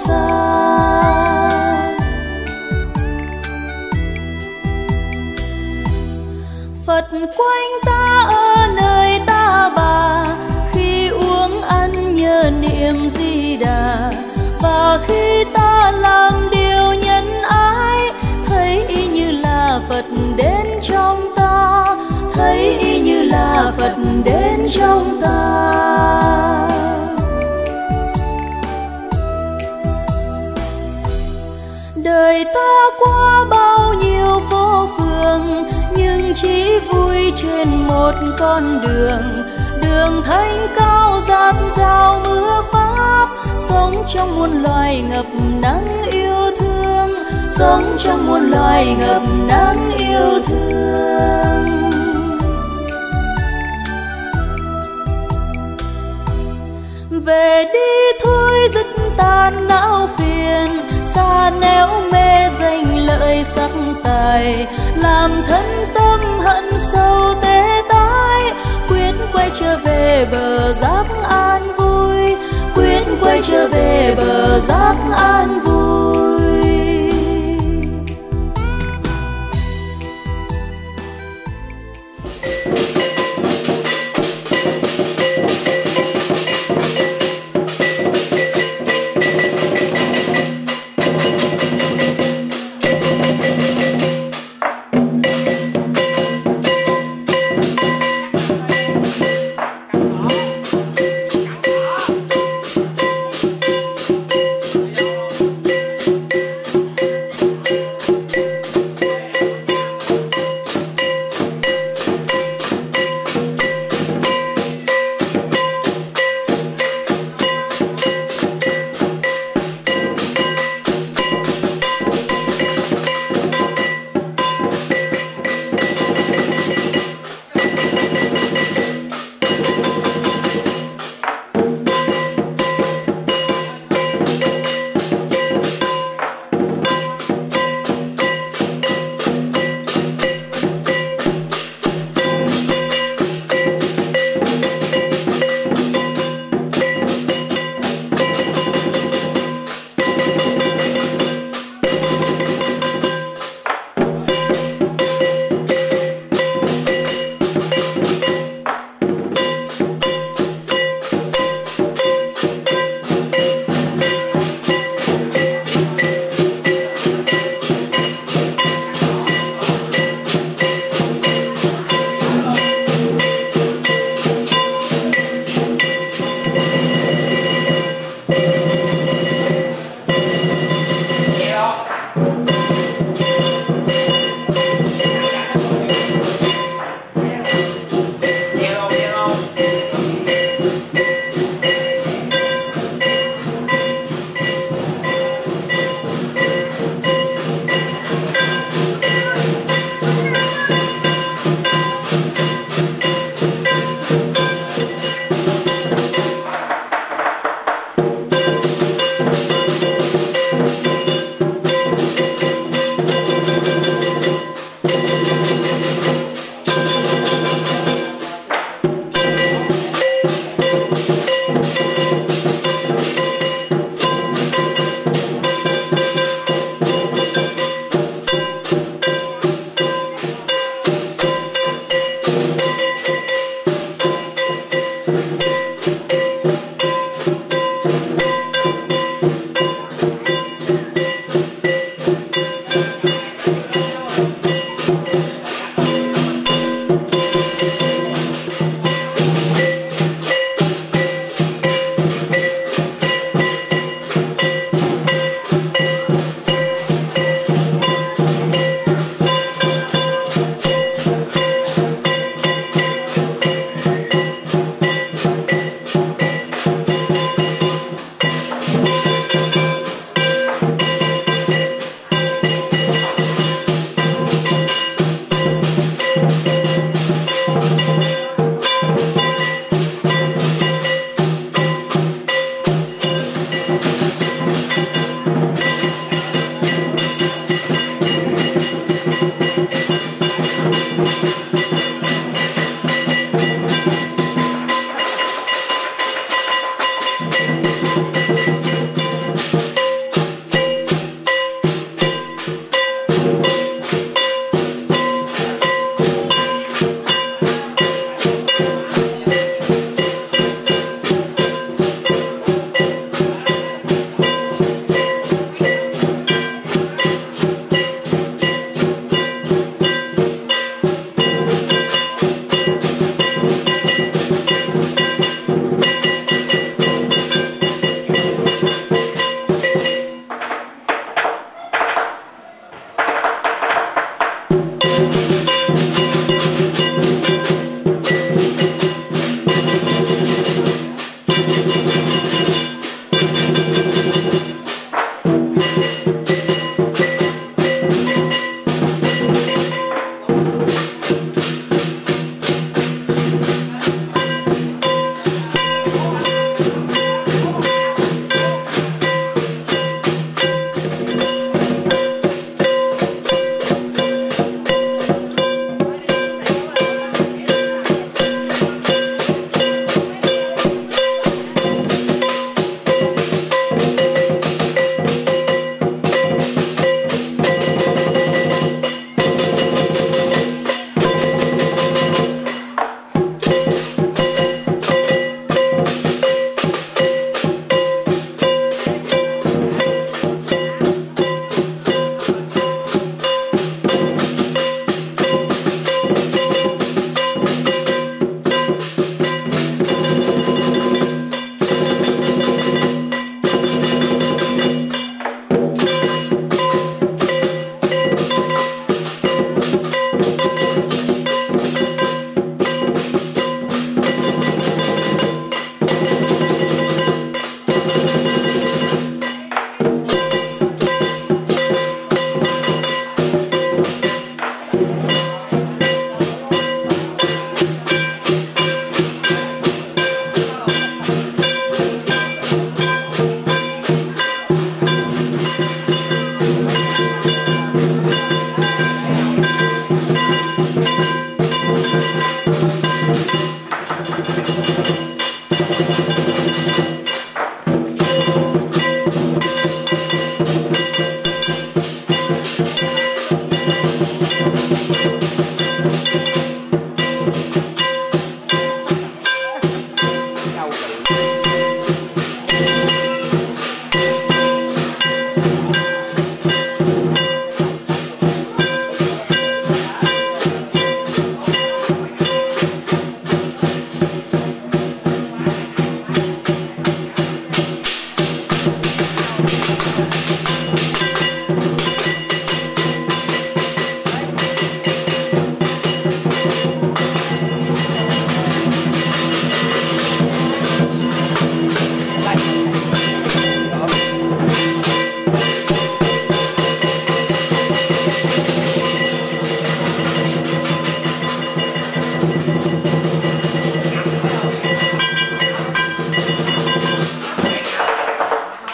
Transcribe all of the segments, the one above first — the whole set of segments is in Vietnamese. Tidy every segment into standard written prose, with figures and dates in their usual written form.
xa. Phật quanh ta ở nơi ta bà, khi uống ăn nhớ niệm Di Đà. Và khi ta làm điều nhân ái, thấy y như là Phật đến trong ta, thấy y như là Phật đến trong ta. Đời ta qua bao nhiêu phố phường, nhưng chỉ vui trên một con đường. Đường thanh cao dạt dào mưa pháp, sống trong muôn loài ngập nắng yêu thương, sống trong muôn loài ngập nắng yêu thương. Về đi thôi dứt tan não phiền, xa néo mê danh lợi sắc tài, làm thân tâm hận sâu tê tái. Quyết quay trở về bờ giác an vui, quyết quay trở về bờ giác an vui.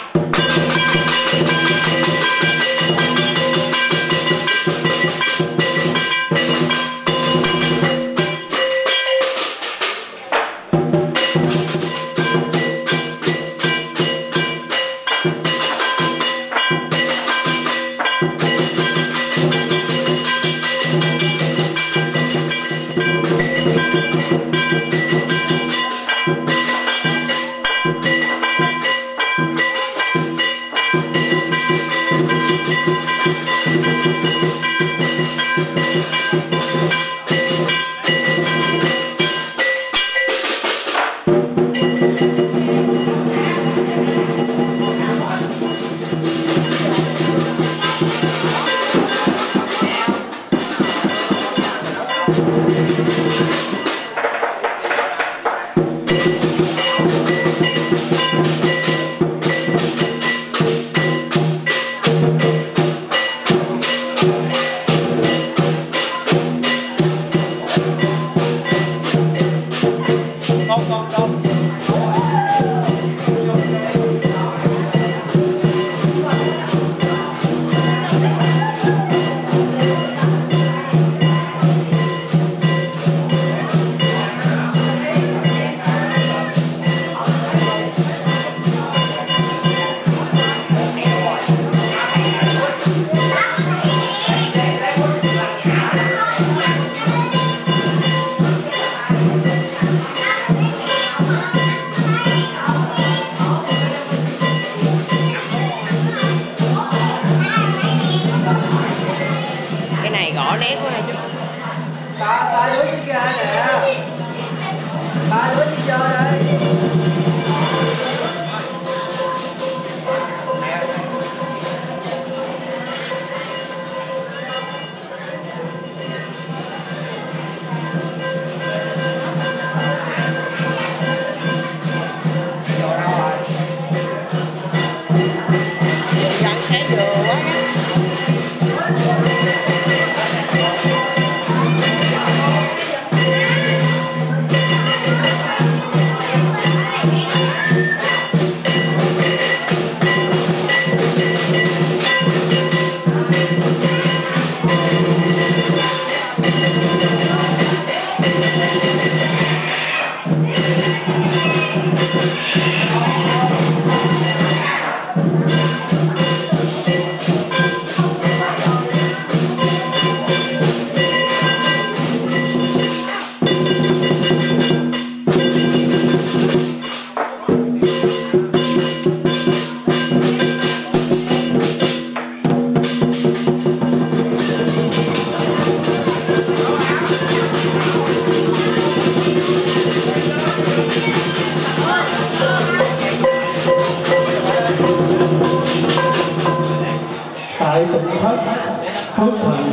tại tỉnh thất Phước Thạnh.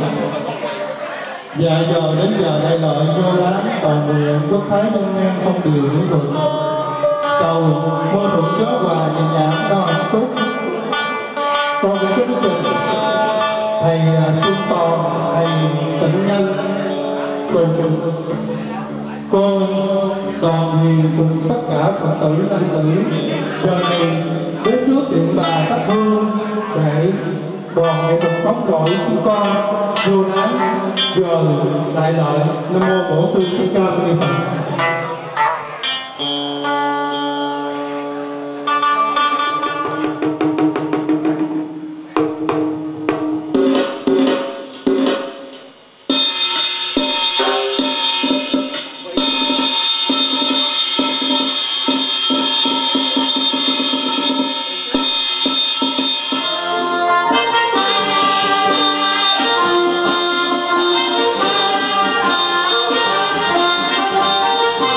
Và giờ đến giờ đại lợi vô láng cầu nguyện quốc thái dân an phong điều hữu thuận, cầu mưa thuận gió hòa nhẹ nhàng đo hạnh phúc. Con kính trình thầy Trung Toàn, thầy Tịnh Nhân cùng cô đoàn hiền cùng tất cả Phật tử nam tử giờ này đến trước điện bà thắp hương để đoàn nghệ thuật bóng rọi của con vô láng giờ đại lợi. Nam mô Bổn Sư Thích Ca Mâu Ni Phật. Hãy subscribe cho kênh Ghiền Mì Gõ để không bỏ lỡ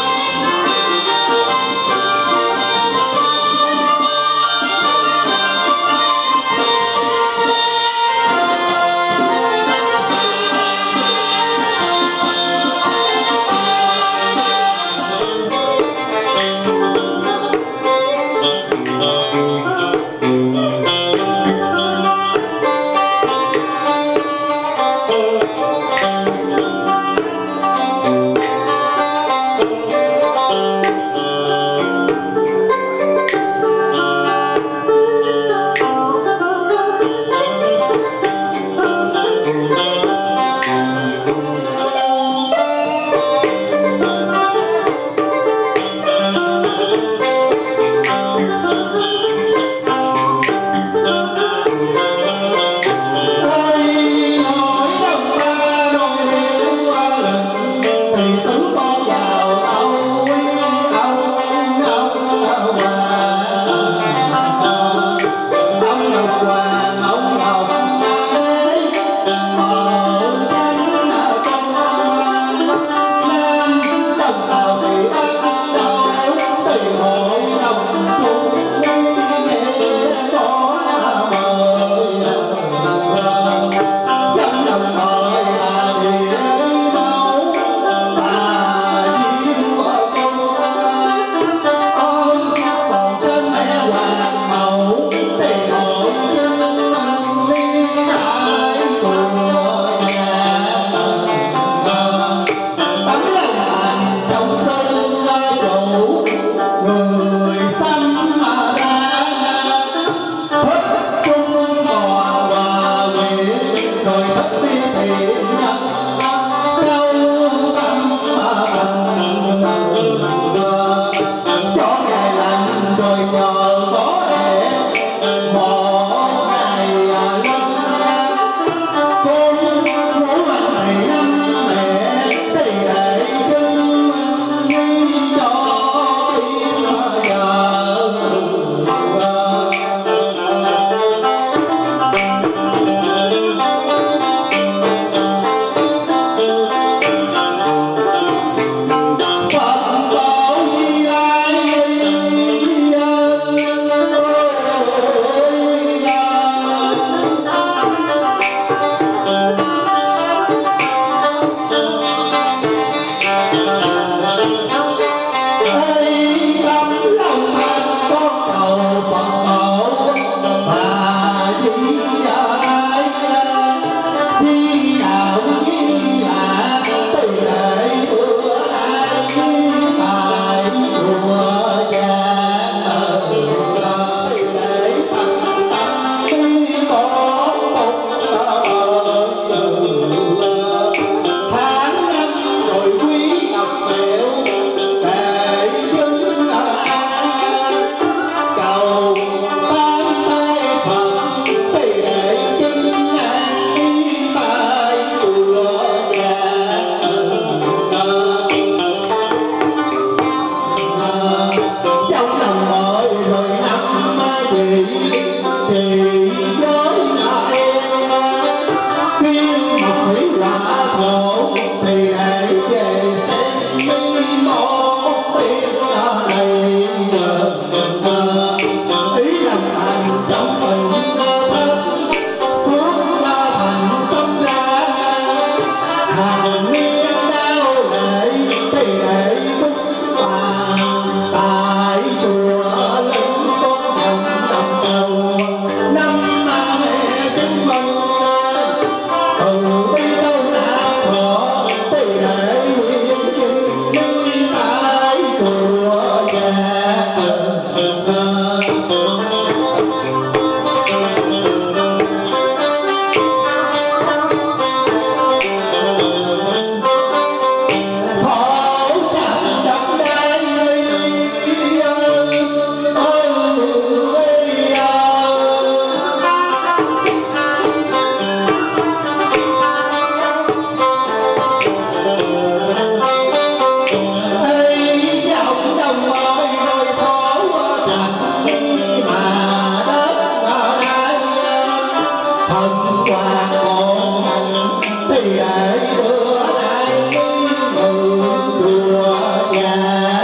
thần hoàng một hành thì để đưa ai ngự chùa nhà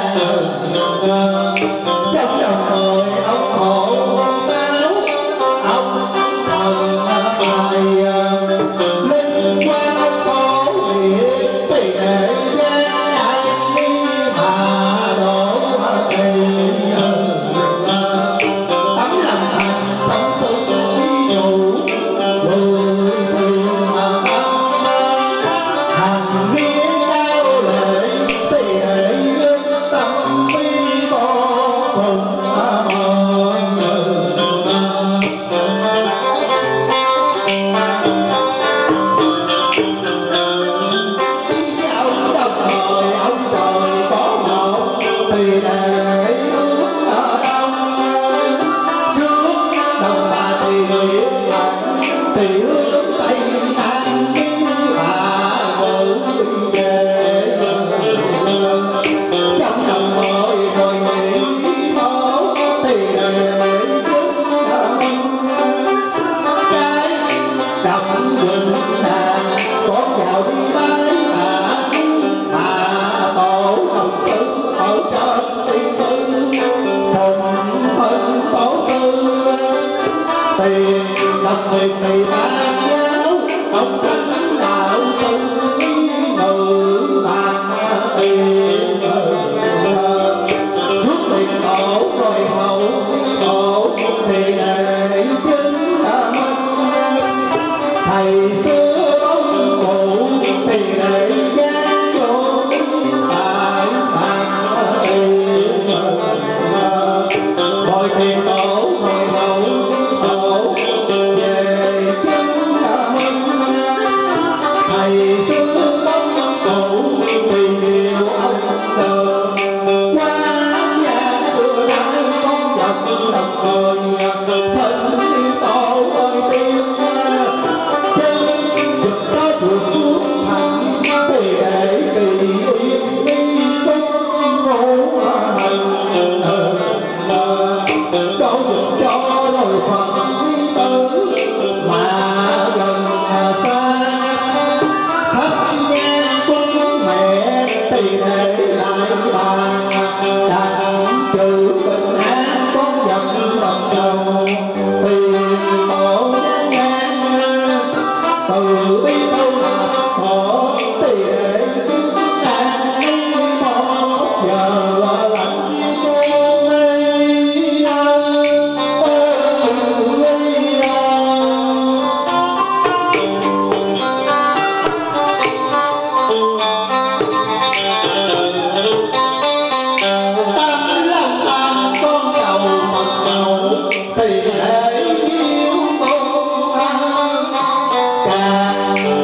trong lòng mời ông khổ báo ông thần tài linh quan ông cổ hiện thì để gian ai mà đổ thì tấm lòng thành tâm sự nhủ người thường mà hành biến đau lệ thì hệ lương tâm bi vô cùng mọi người. Ông đồng thời ông trời có một thì để hướng ở đông trước đồng bà thì hiện lặng thì hướng tây nam bà vẫn về trong lòng mời rồi nghĩ mẫu thì để chúng cái đậm quỳnh đàn con vào đi bái mà tổ đồng sư ở trên tiên sư phùng thân tổ sư tiền lập việc thì ban giáo ông tránh đạo sư ngự bàn tiền rút tiền tổ rồi hậu tổ thì để chính thầy xưa ông cụ thì để gian vô tại bàn tiền bồi tiền tổ rồi hậu tổ về chính thầy xưa ông cụ thì nhiều ông đời qua nhà xưa nay con dòng đồng đời thân đi tổ ơi tiên chân vực có chuột phước thành thì để kỳ yên đi túc ngủ hành đâu được cho rồi phần đi tử mà gần xa thắp nhang cúng mẹ thì để lại bàn đặng trừ bình an con dòng đồng đầu tiền tổ nhang từ bi đâu khổ thì để an một giờ lạnh thì hãy yêu con càng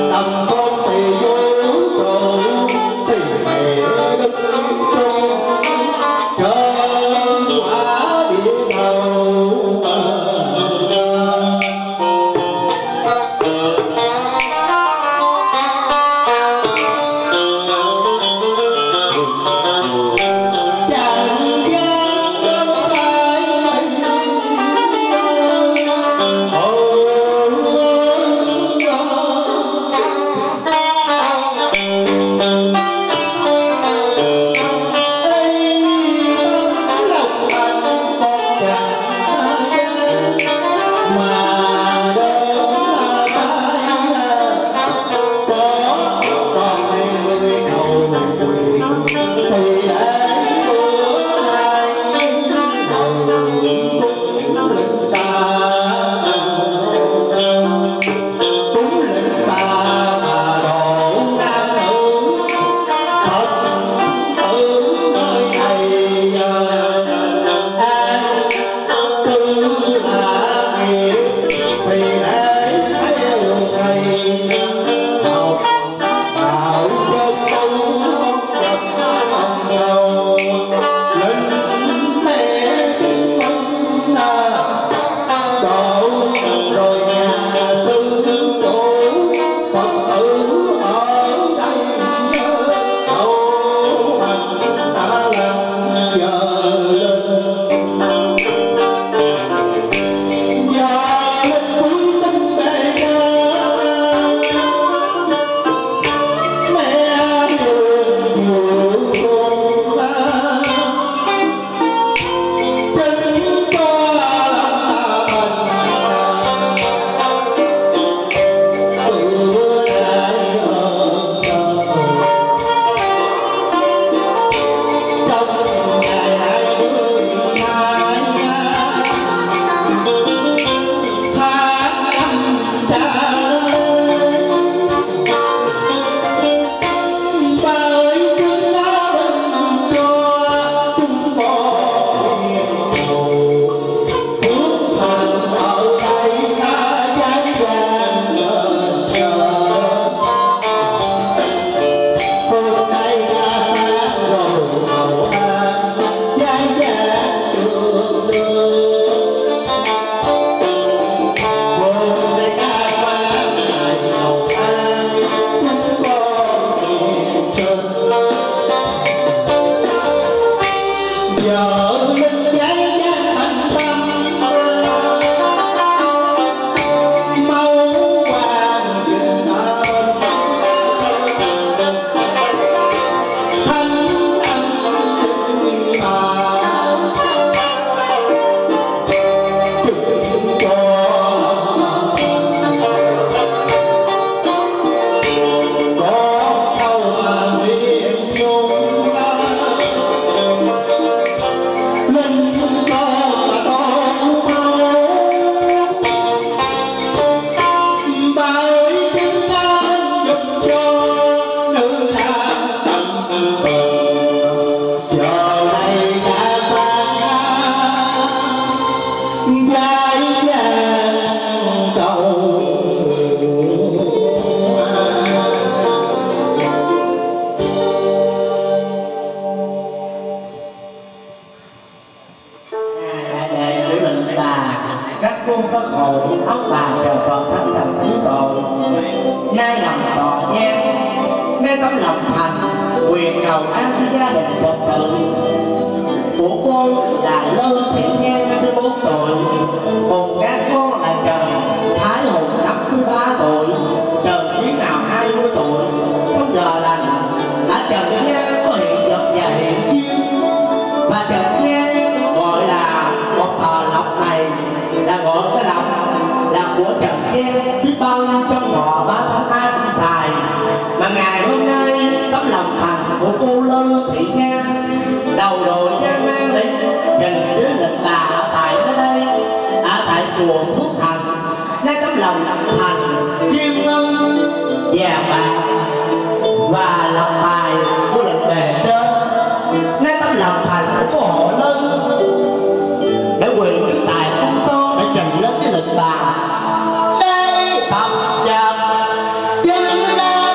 cùng ông bà chờ còn thánh thần cứu tội. Nay lòng tỏ nhang nay tấm lòng thành quyền cầu an gia đình Phật tử của cô là Lương Thị Nhan 54 tuổi, cùng các con là Trần Thái Hùng 53 tuổi, Trần Trí Nào 20 tuổi. Trong giờ lành đã Trần Nhan có hiện vật và hiện duyên, và Trần Nhan gọi là một thờ lộc này là gọi cái lộc là của Trần Nhan biết bao nhiêu trong họ 3 tháng 2 cũng xài, mà ngày hôm nay tấm lòng thành của cô Lương Thị Nhan đầu đội gian nan lịch trình đến lịch bà ở tại nơi đây, ở tại chùa Phước Thành, nay tấm lòng thành kim ngân vàng bạc và lòng bài của lịch bề trên, nay tấm lòng thành của hộ Lân để quyền những tài không số để trình lên cái lịch bà đây tập dập chân lên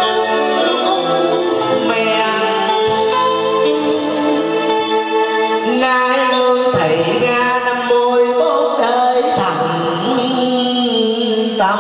mẹ nay Lương Thị Nga 54 đời thành tâm.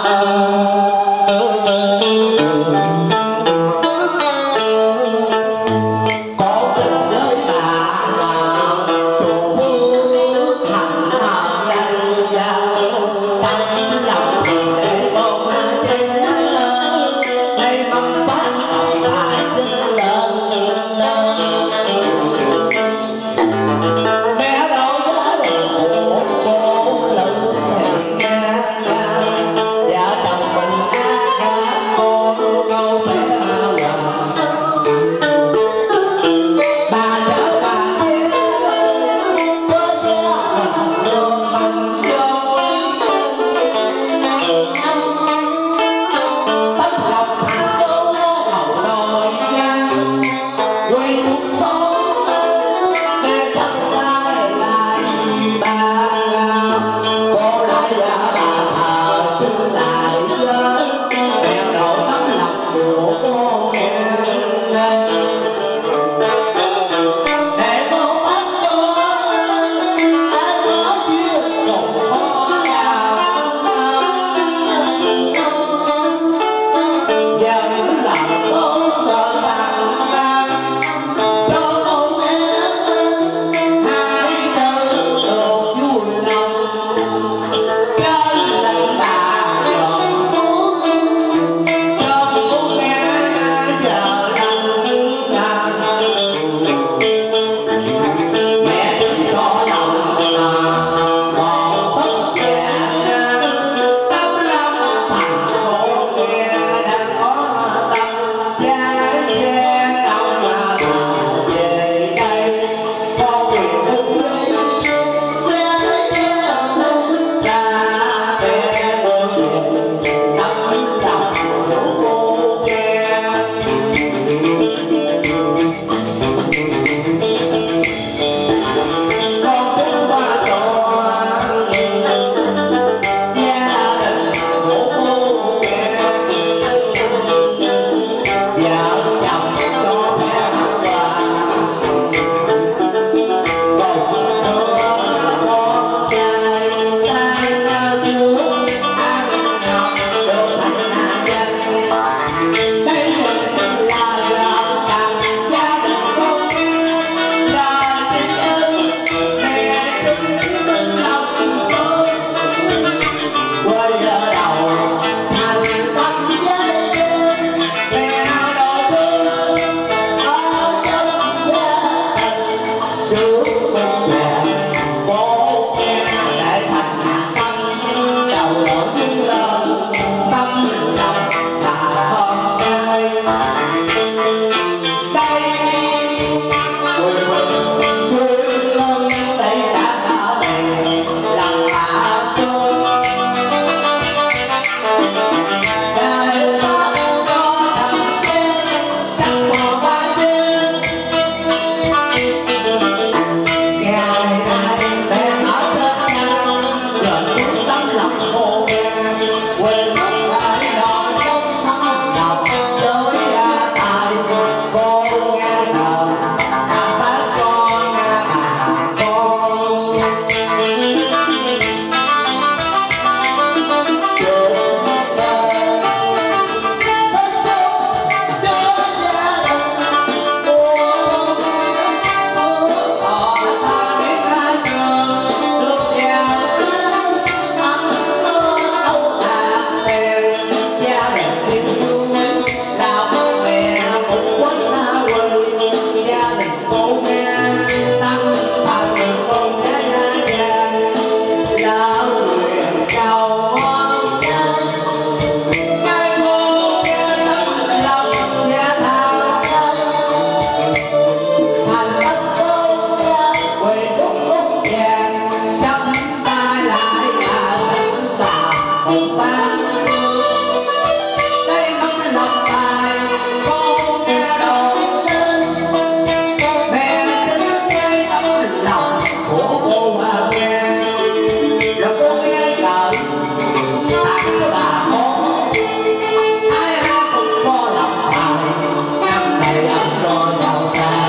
hùng ba đây ngắm lòng bài cô nghe đầu lên mẹ chính cái tấm lòng của cô mà nghe là cô nghe lời thằng cái bà con ai ai cũng có lòng bài năm này ấm lo giàu xa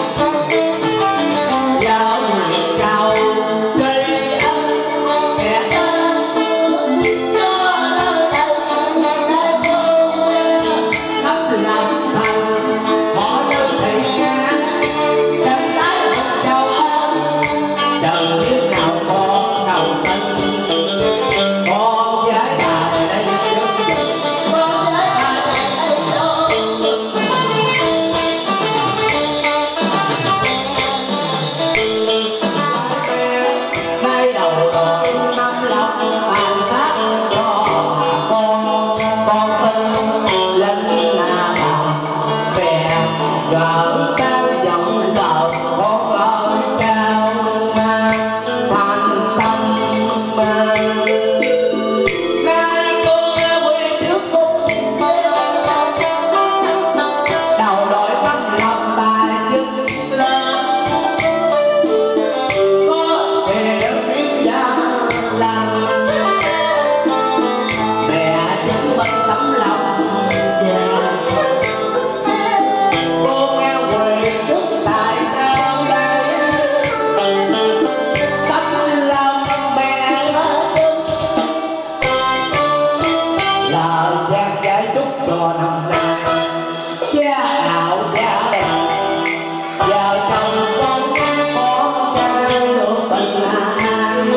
giàu giàu cây ấm kẻ ấm cho đời nắm lòng thành họ như thị nga chân lái một châu ấm chờ biết nào con nào xanh con gái bà đây con gái bà đây đầu đội năm lọc bàn tác con sinh lên là về gỡ cao giọng lợn con ơi cao mang thành tâm mang nay cô quê trước cung đầu đội năm lòng bài dứt lên có thể biết gia lành mẹ chứng minh tấm lòng già cô nghe quỳ trước tại cao đây tấm lòng mẹ lời gian giải chúc cho năm nay cha đạo cha đẹp vợ chồng con trai được bình an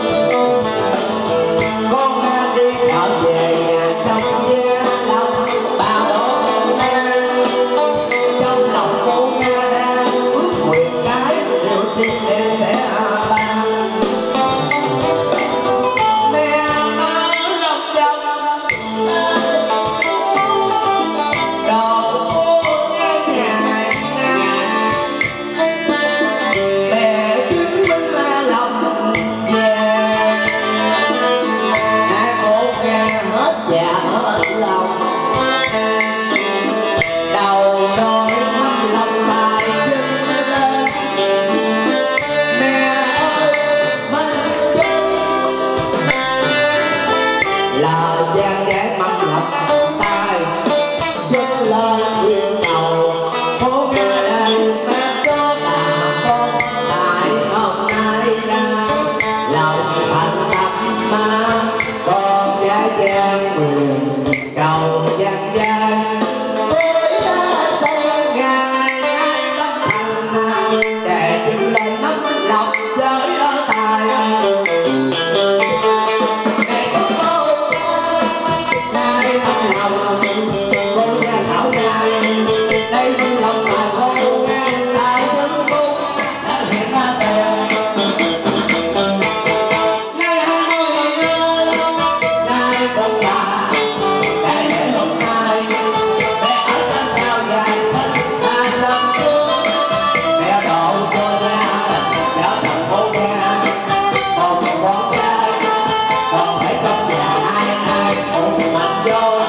con đi trở về nhà trong gia lòng bà đón an trong lòng cô nga đang ước nguyện cái điều tin em sẽ ban mẹ ở lòng dân đầu cô nghe ngày mẹ chứng minh là lòng về hai cô nghe hết dạ hết lòng đầu đôi năm lòng bài dâng lên mẹ ơi mình chung lời gian giải mong lòng tay dâng lên quyền đầu phố nghe đây mẹ có bà con tại hôm nay ra lòng thành tâm ma con gái gian quyền cầu gian gian với ta xây ngày nay tâm thành nào để chừng lên nắm lòng với ở tài mẹ có câu nay tâm lòng cô ra thảo ngài đây tâm lòng mà cô nghe tại thứ cô đã hiện ra tiền nay hai người ơi nay con bà để hôm nay mẹ ở trên cao dài xanh ta lâm thương mẹ độ cho ra trở thành cô ra còn một con trai còn phải trong nhà ai ai cũng mạnh vô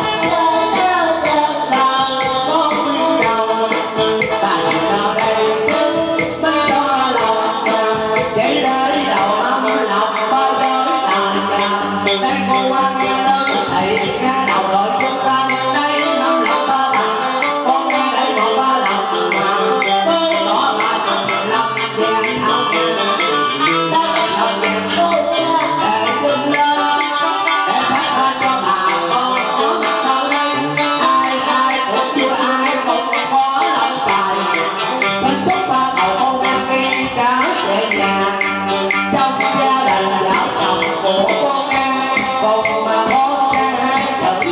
con nguyên đầu bà nào đây mới cho lòng vậy đấy đầu âm lòng bao giới tài nhà đây cô quan nghe lớn thị nghe đầu đội chúng ta đây năm lòng ba lần con nghe đây một ba lần mà bớt đỏ ba lòng vàng thảo đã lòng vàng cô để dâng lên để phát lên cho bà con ở đây ai ai cũng như ai cũng có lòng tài xin chúc ba đầu cô nghe đi cả về nhà trong gia đình vợ chồng của con nghe cùng mà con nghe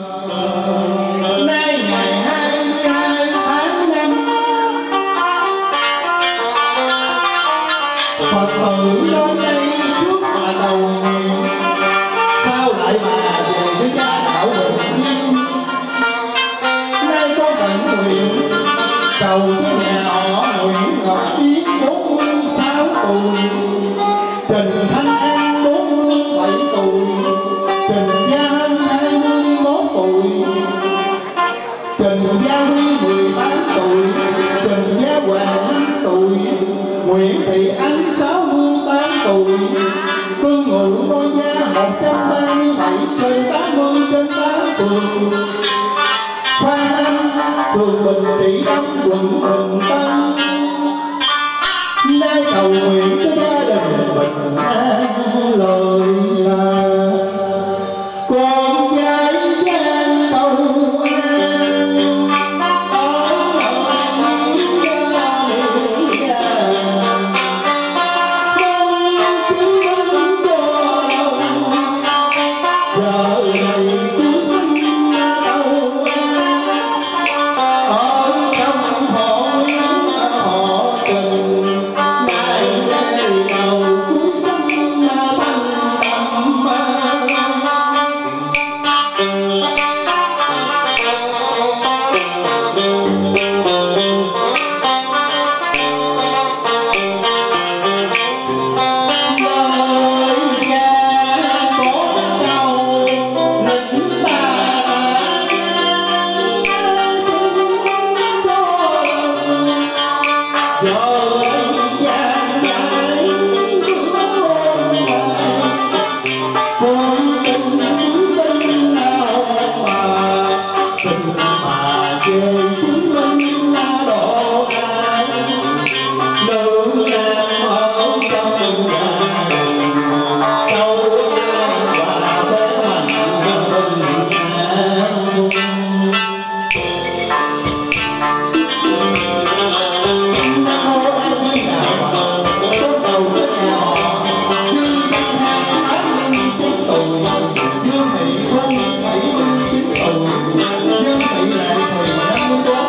nay ngày 22 tháng 5, Phật tử lên đây trước là đầu nguyện, sao lại bà về với gia đạo bình yên. Nay có vận nguyện cầu với nhà họ Nguyễn Ngọc Yến 46 tuổi, Trình Thanh An 47 tuổi, Trình Gia Hân 21 tuổi, Trình Gia Huy 18 tuổi, Trình Gia Hoàng 5 tuổi, Nguyễn Thị Ánh 68 tuổi, cư ngụ ngôi nhà 137 trên 80 trên 8 phường Phan Anh, phường Bình Trị Đông, quận Bình Tân. Nay cầu nguyện cho gia đình bình an, lời là con gái gian cầu an ở miền ga miền ga, con chứng minh cho lòng giờ này cứ sinh cầu an ở trong họ Nguyễn họ Trình. Đầu cuối sinh thanh đậm Dương Thị Lệ Thùy 54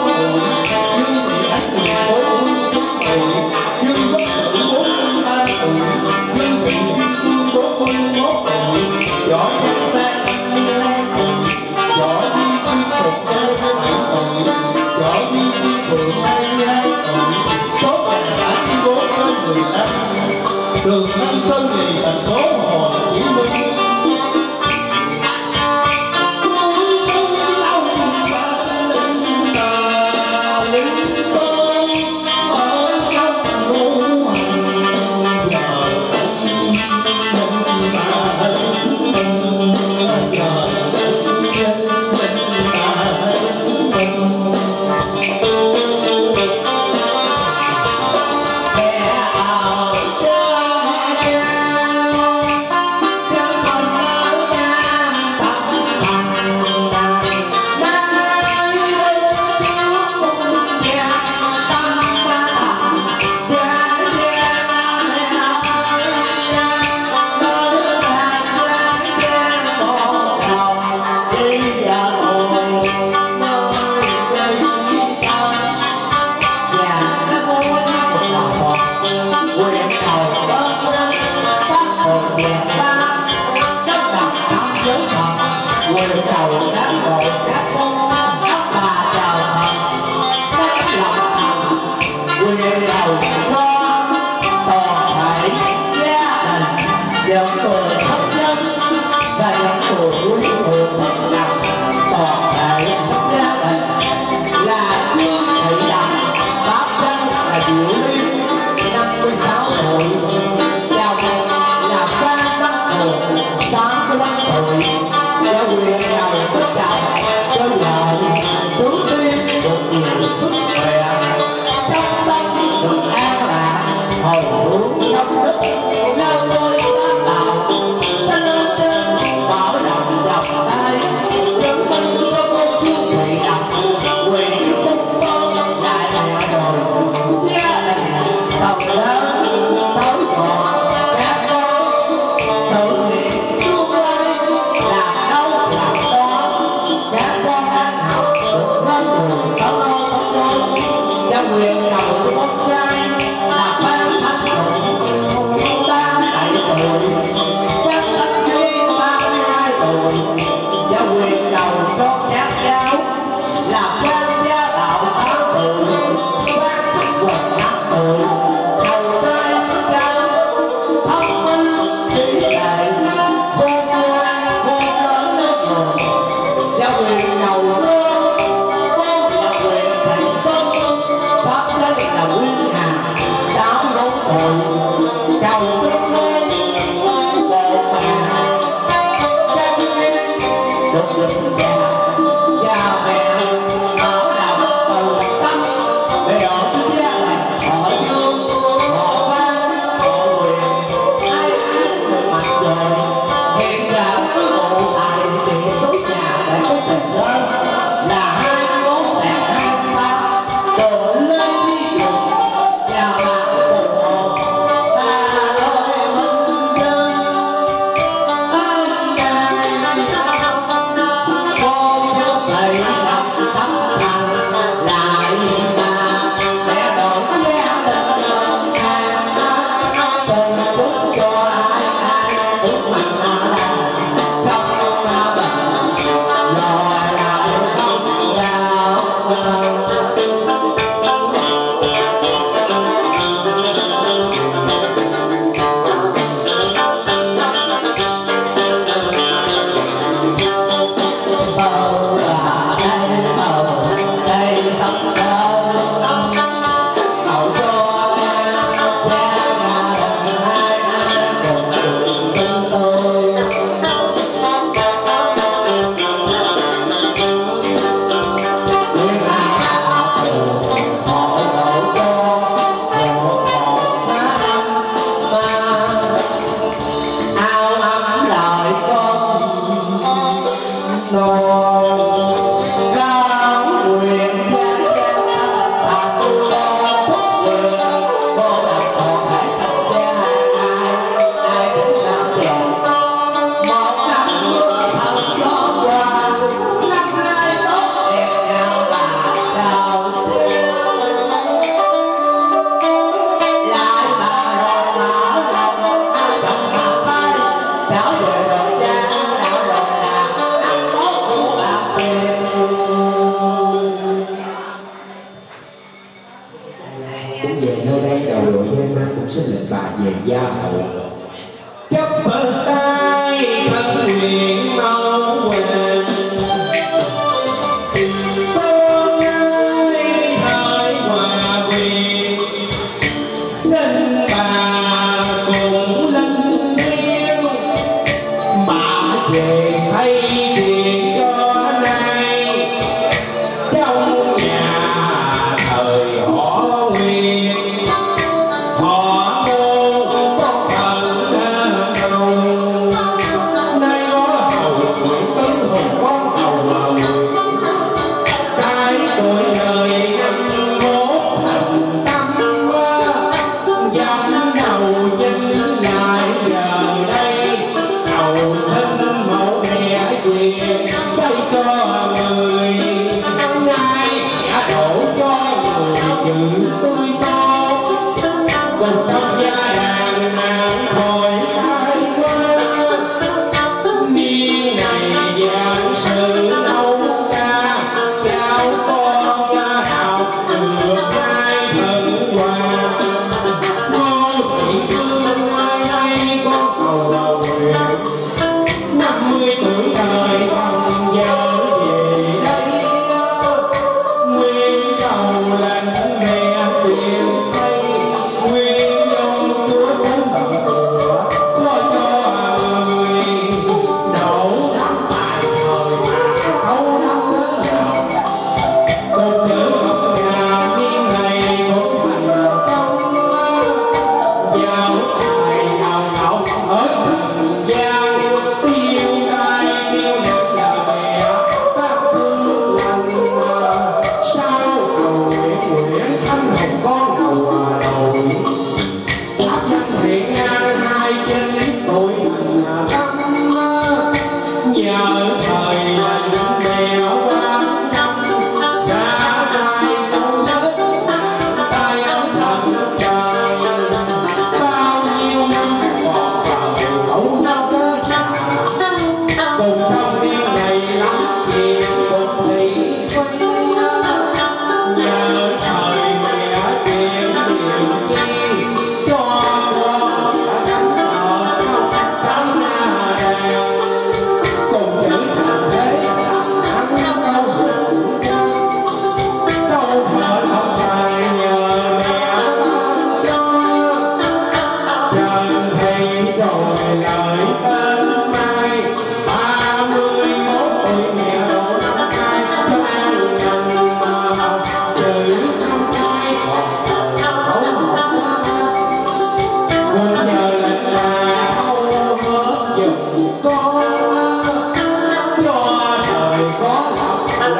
Hãy subscribe cho kênh Ghiền Mì Gõ để không bỏ lỡ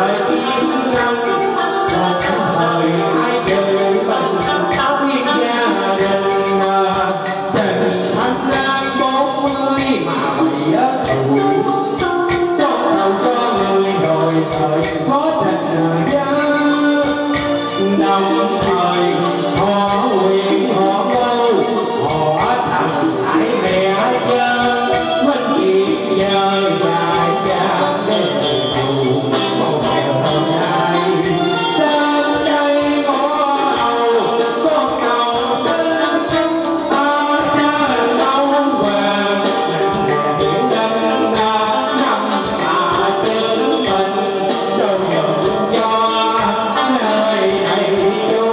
Hãy subscribe cho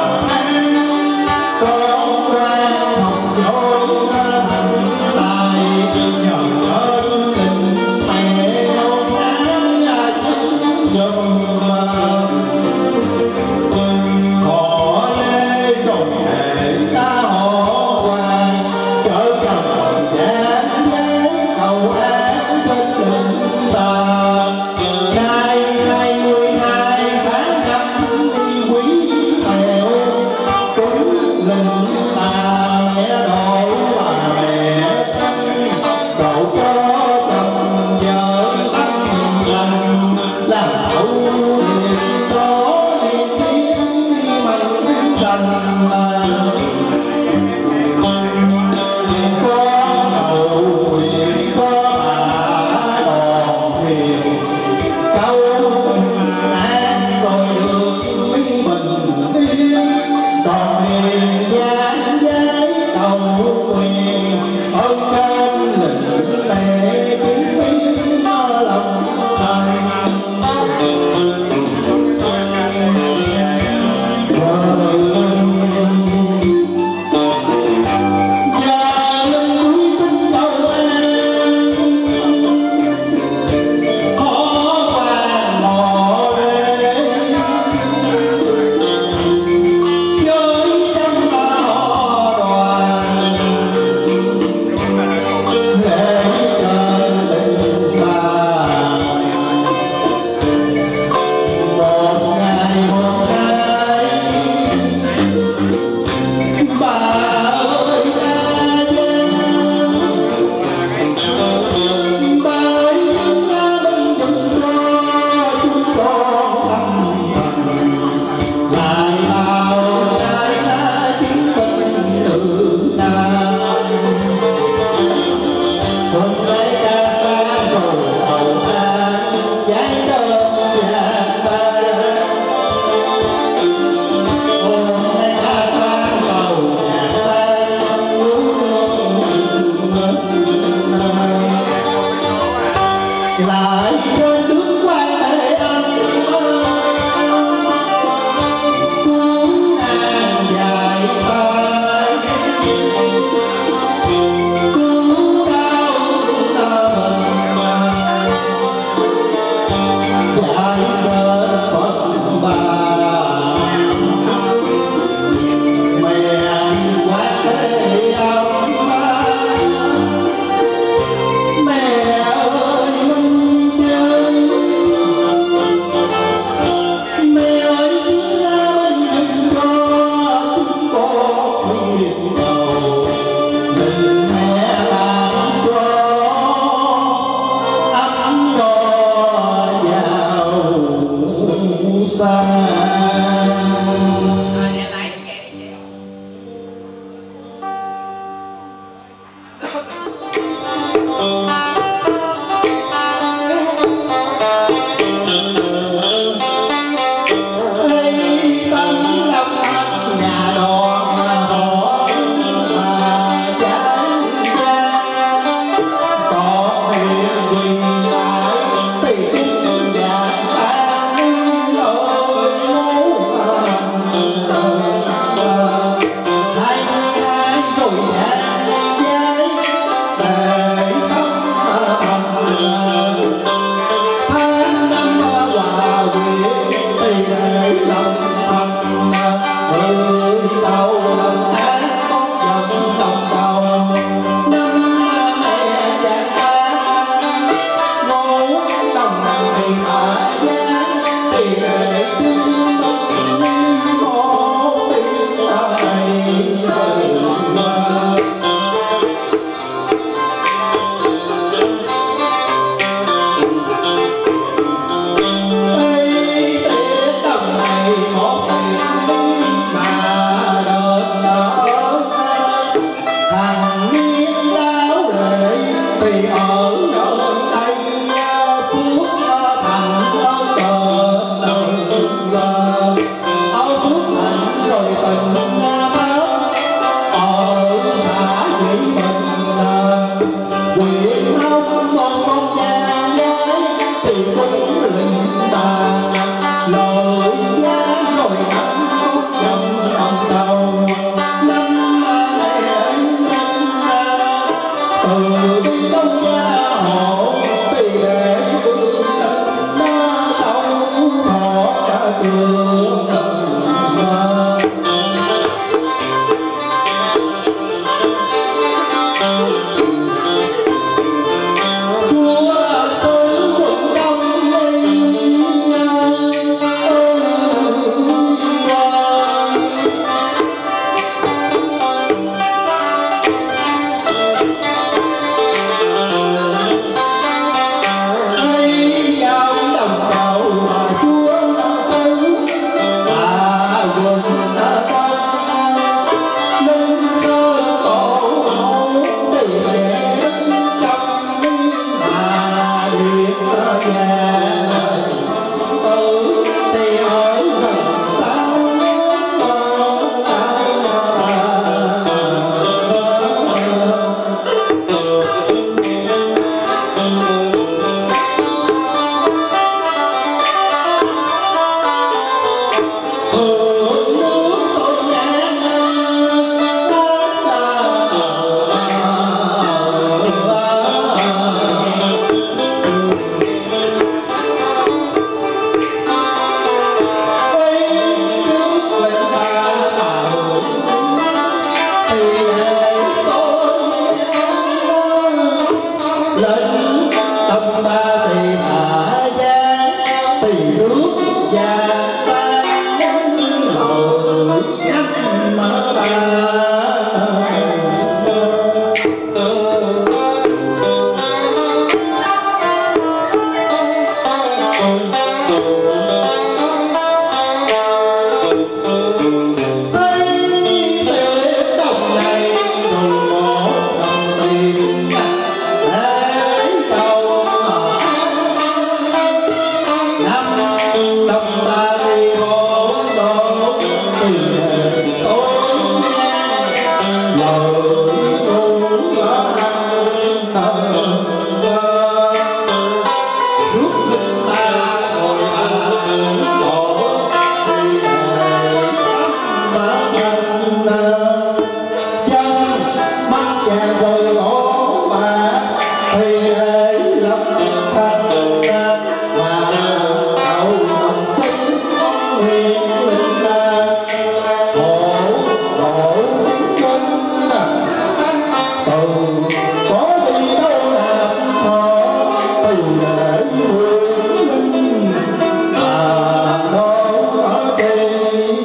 Hãy subscribe dân mắt vàng rồi bỏ bà thì ấy lắm ta mà cậu lòng sinh nguyện linh khổ khổ từ có đi đâu làm khó từ để hương linh mà nó ở đây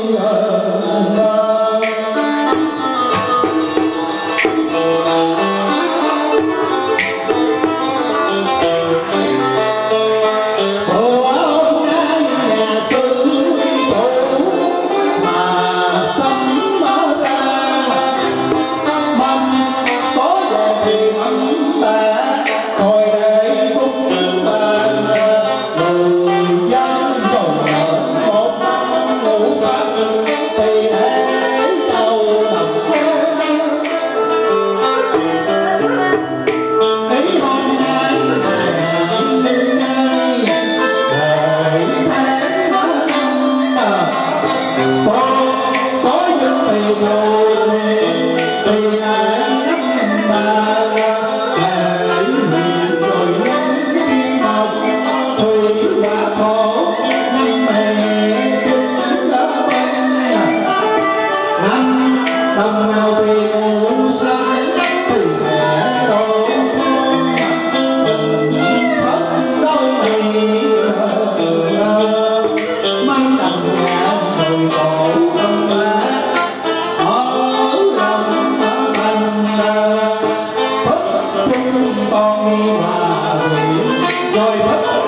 năm nào thì ngủ sáng từ mẹ đâu thất đâu này mang đằng nhà người khổ tâm lá ở lòng anh thất chung con hòa nguyện rồi thất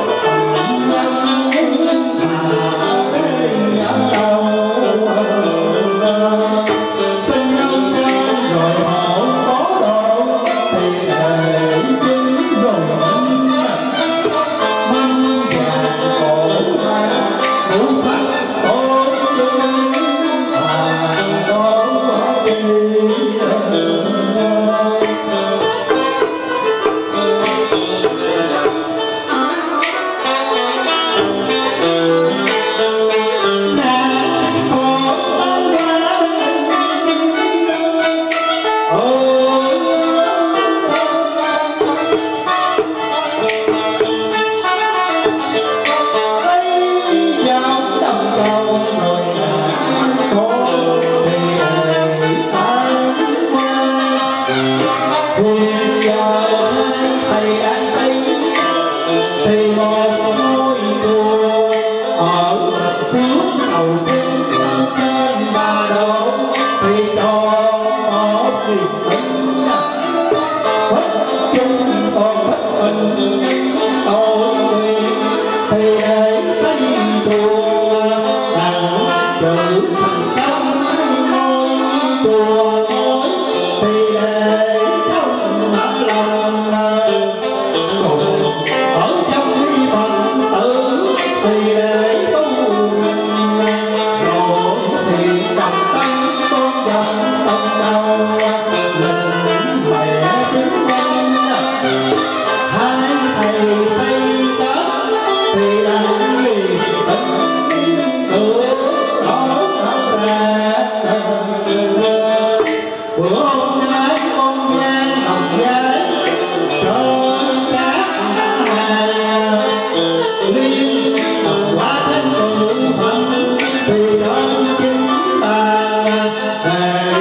thì một ngôi chùa ở trước cầu xin trên Bà Độ thì cho một việc tính bất chung còn bất bình tội nguyện thì để xây chùa đặng tự thành công ngôi chùa mới thì để trong mắt lòng ở trong hy vọng tử thì để tu rồi thì đồng tăng tôn dòng tông đầu lần mẹ chứng minh hai thầy xây cất thì đặng gì tình cửa đó ra bữa hôm nay con gian đồng giấy liên quả thân tự phận thì đơn chính ta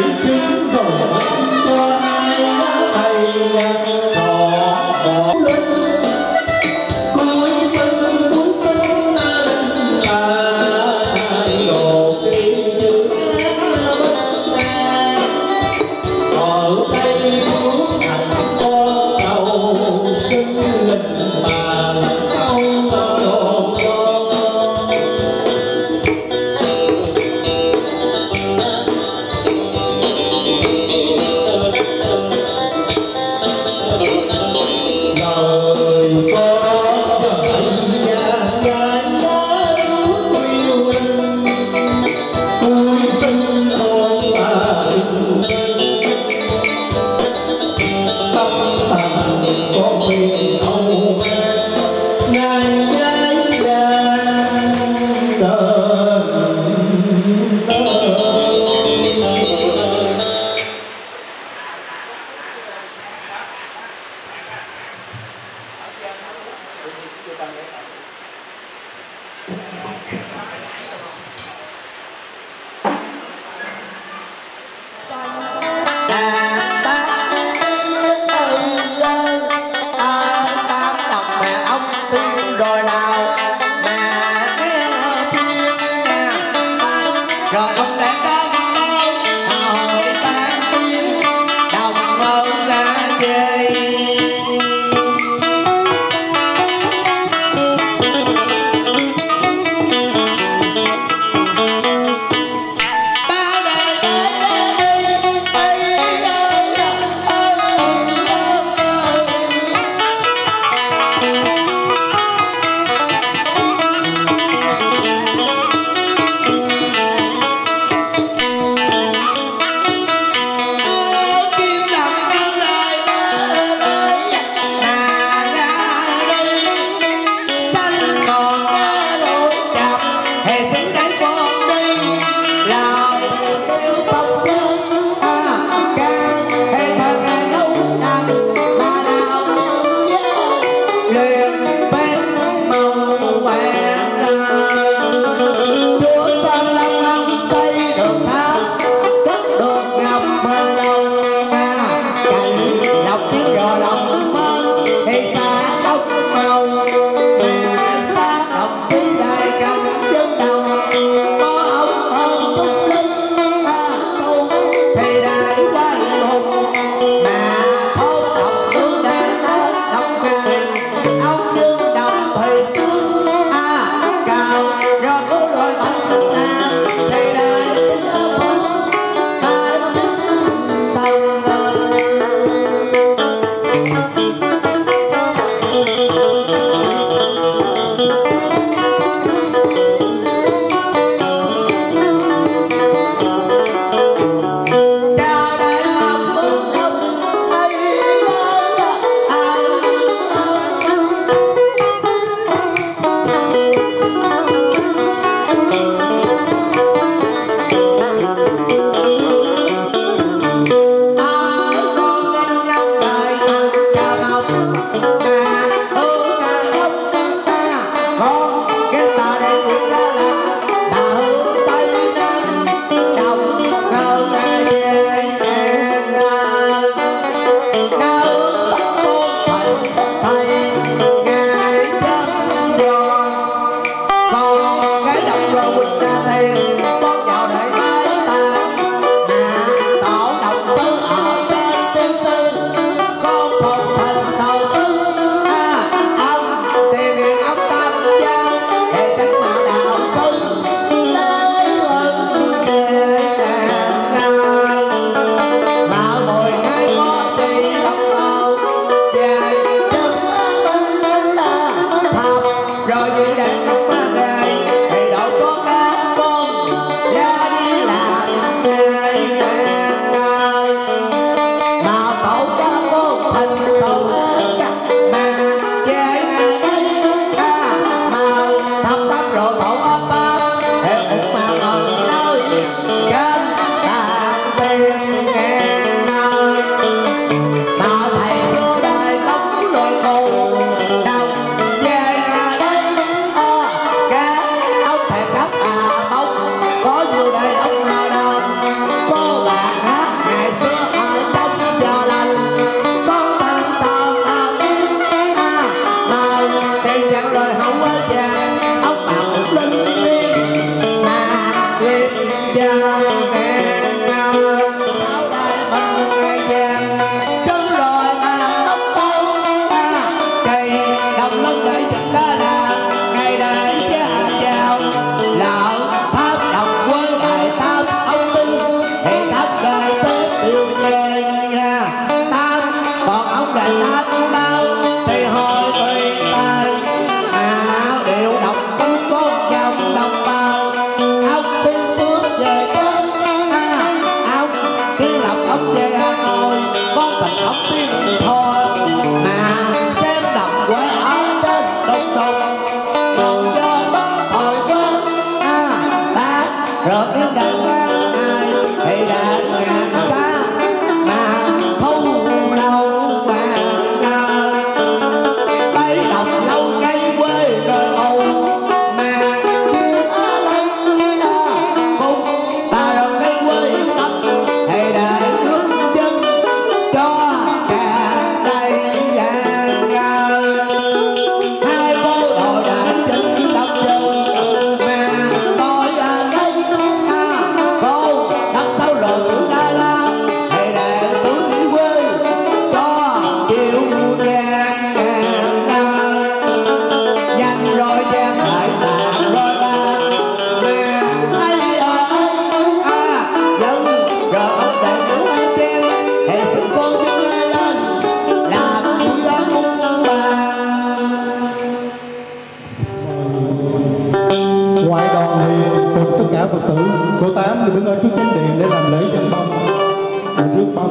Cô Tám thì đứng ở trước chánh điện để làm lễ dân bông, rước bông.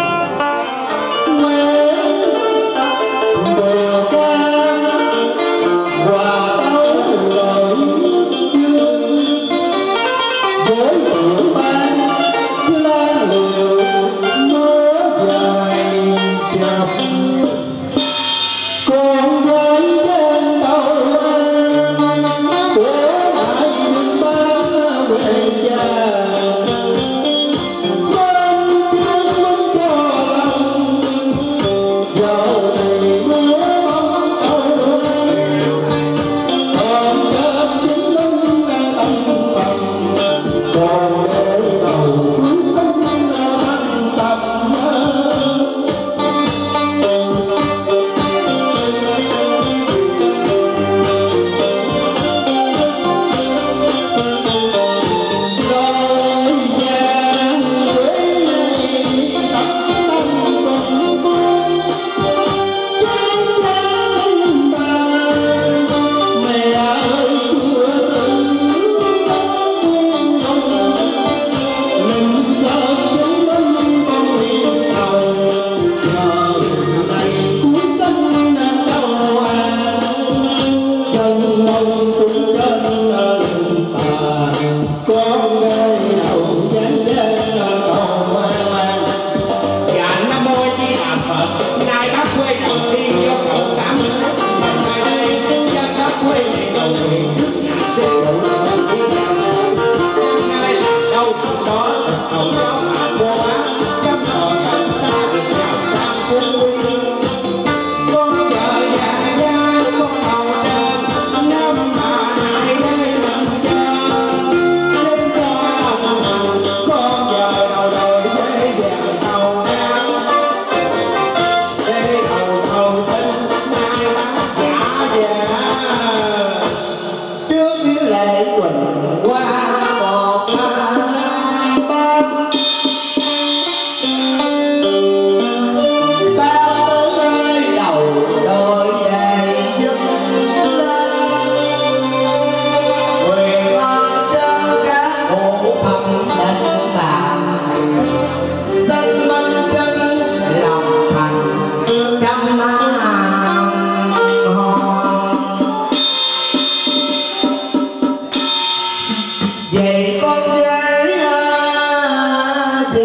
Bờ cam hòa tấu lời nước dương, với tiểu ban cứ lan liều mớ dài chập. Con gái gian đầu bố lại đừng bán về già, con chưa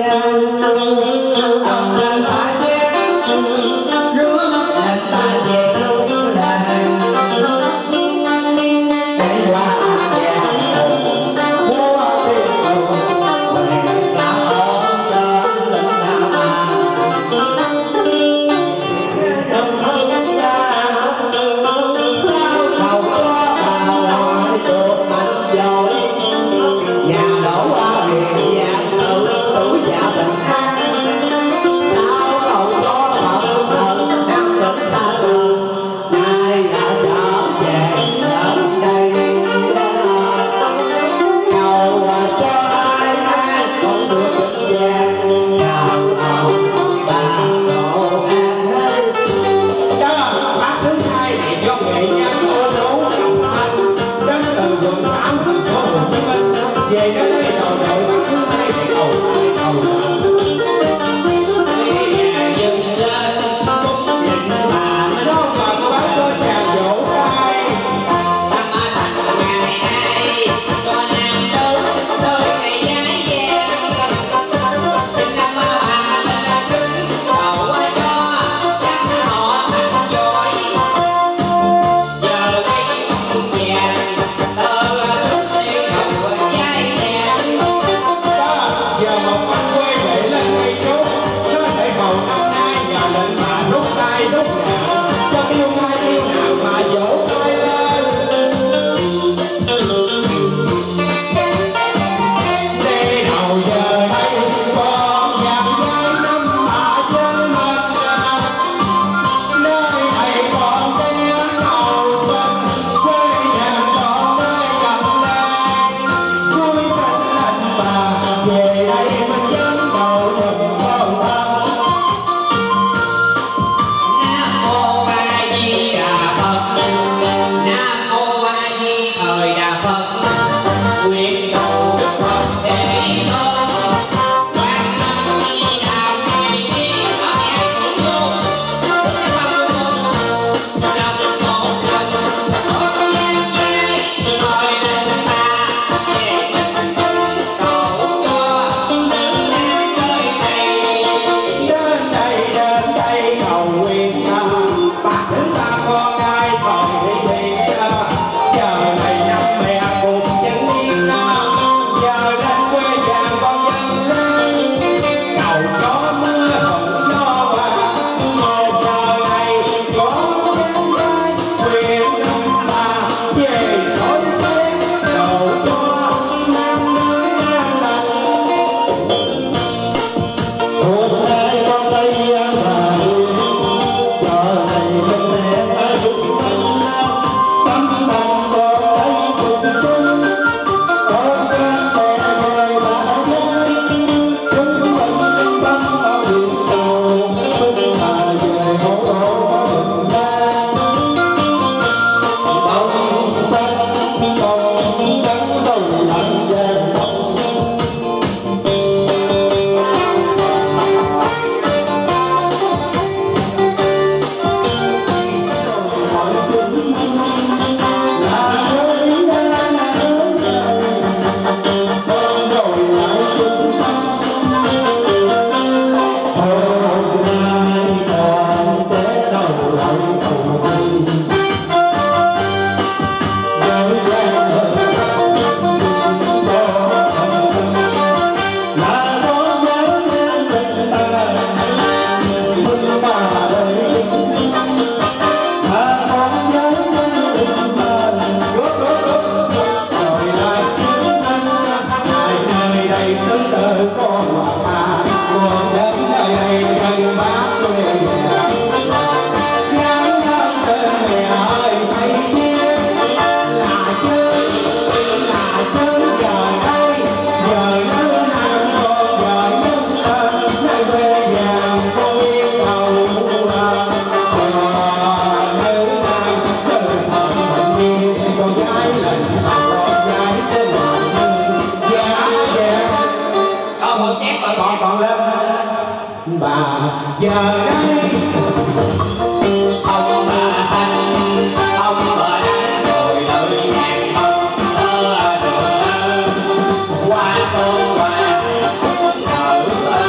qua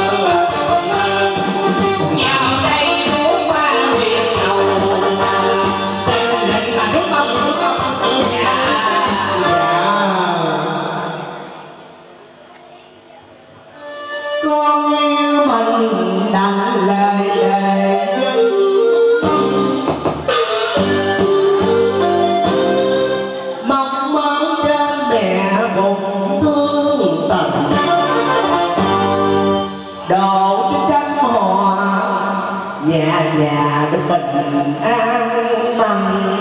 mình đành lời mong mong trên mẹ vùng thương tình độ cho tranh hòa nhà nhà được bình an mừng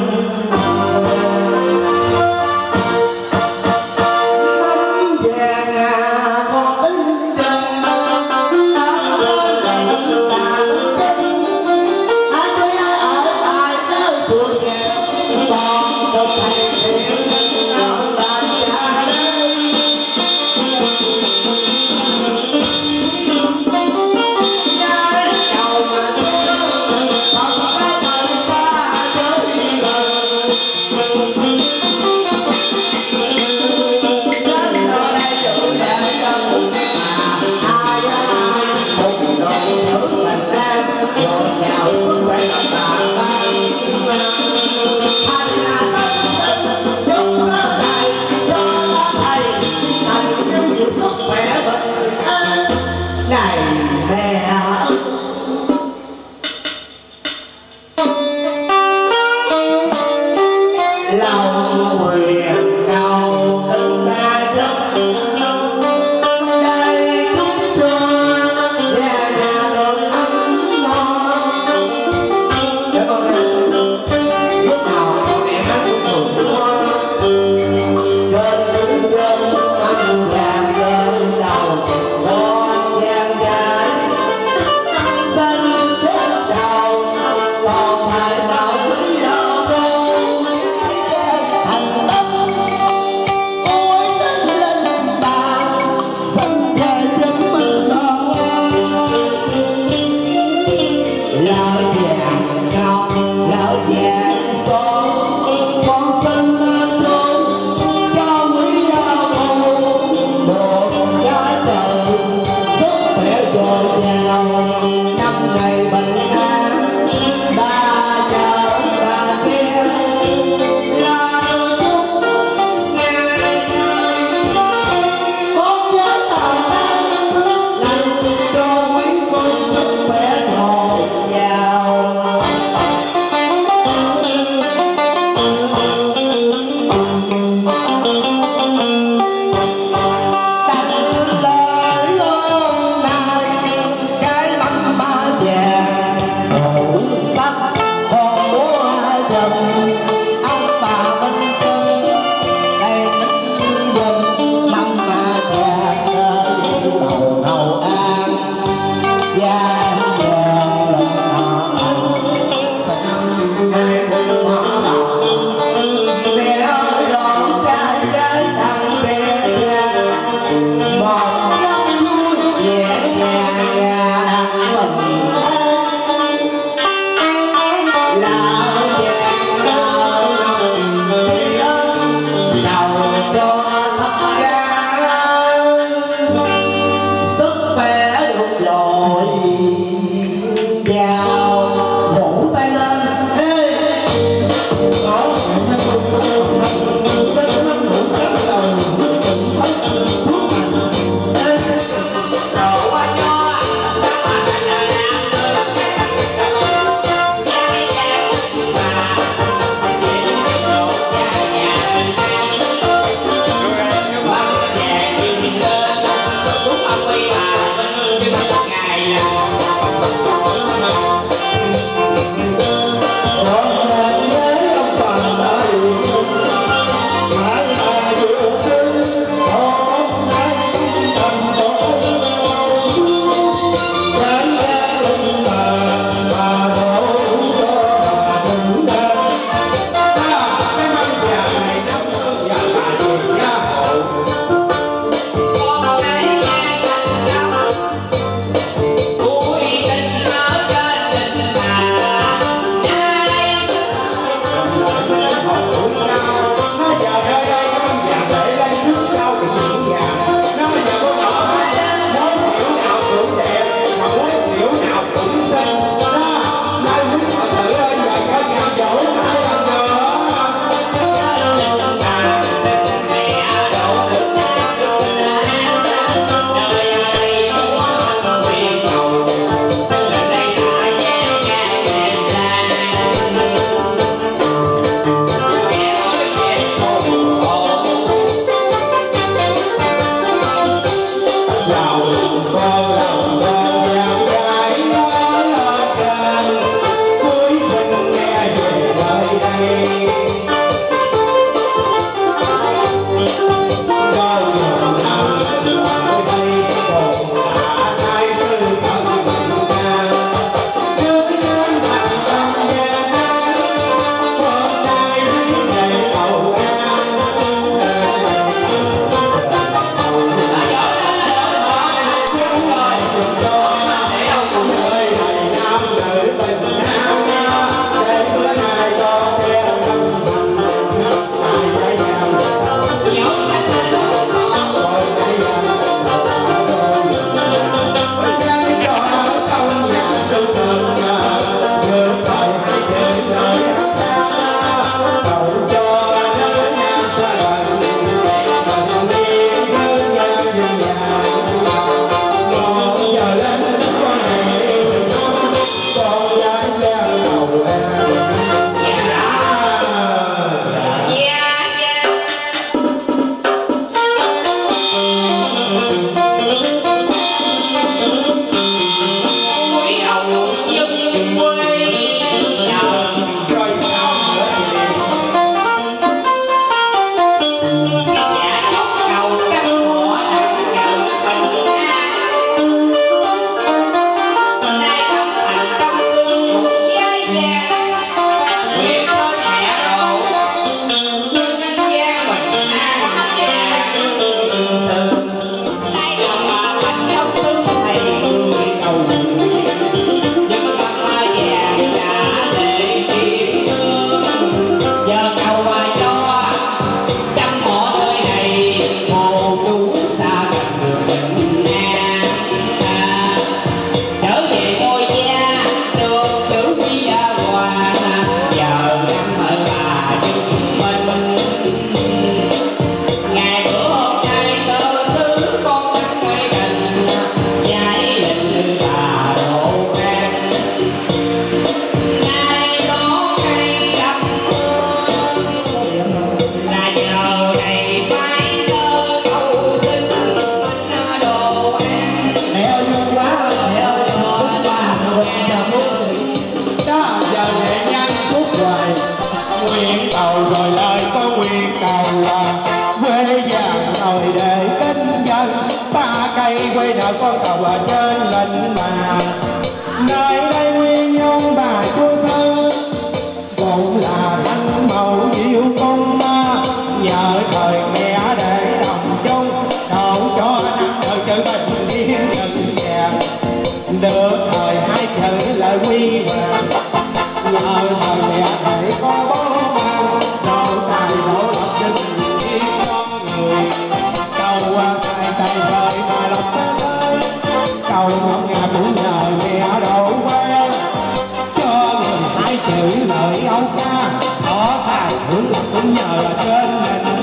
bà. Nơi đây nguyên nhân bà chúa sư cũng là thanh mẫu diệu công, nhờ thời mẹ để đồng chung độ cho năm đời chữ bình yên dần dàng, được thời hai chữ lời quy hoàng. Nhờ thời mẹ để có bố mang độ tài độ lập trình yên con người, cầu tài tài thời mà lập tới cầu ngọc nhà cũng nhờ mẹ độ quan cho người hai chữ lời âu ca, có tài hưởng lực cũng nhờ là trên nền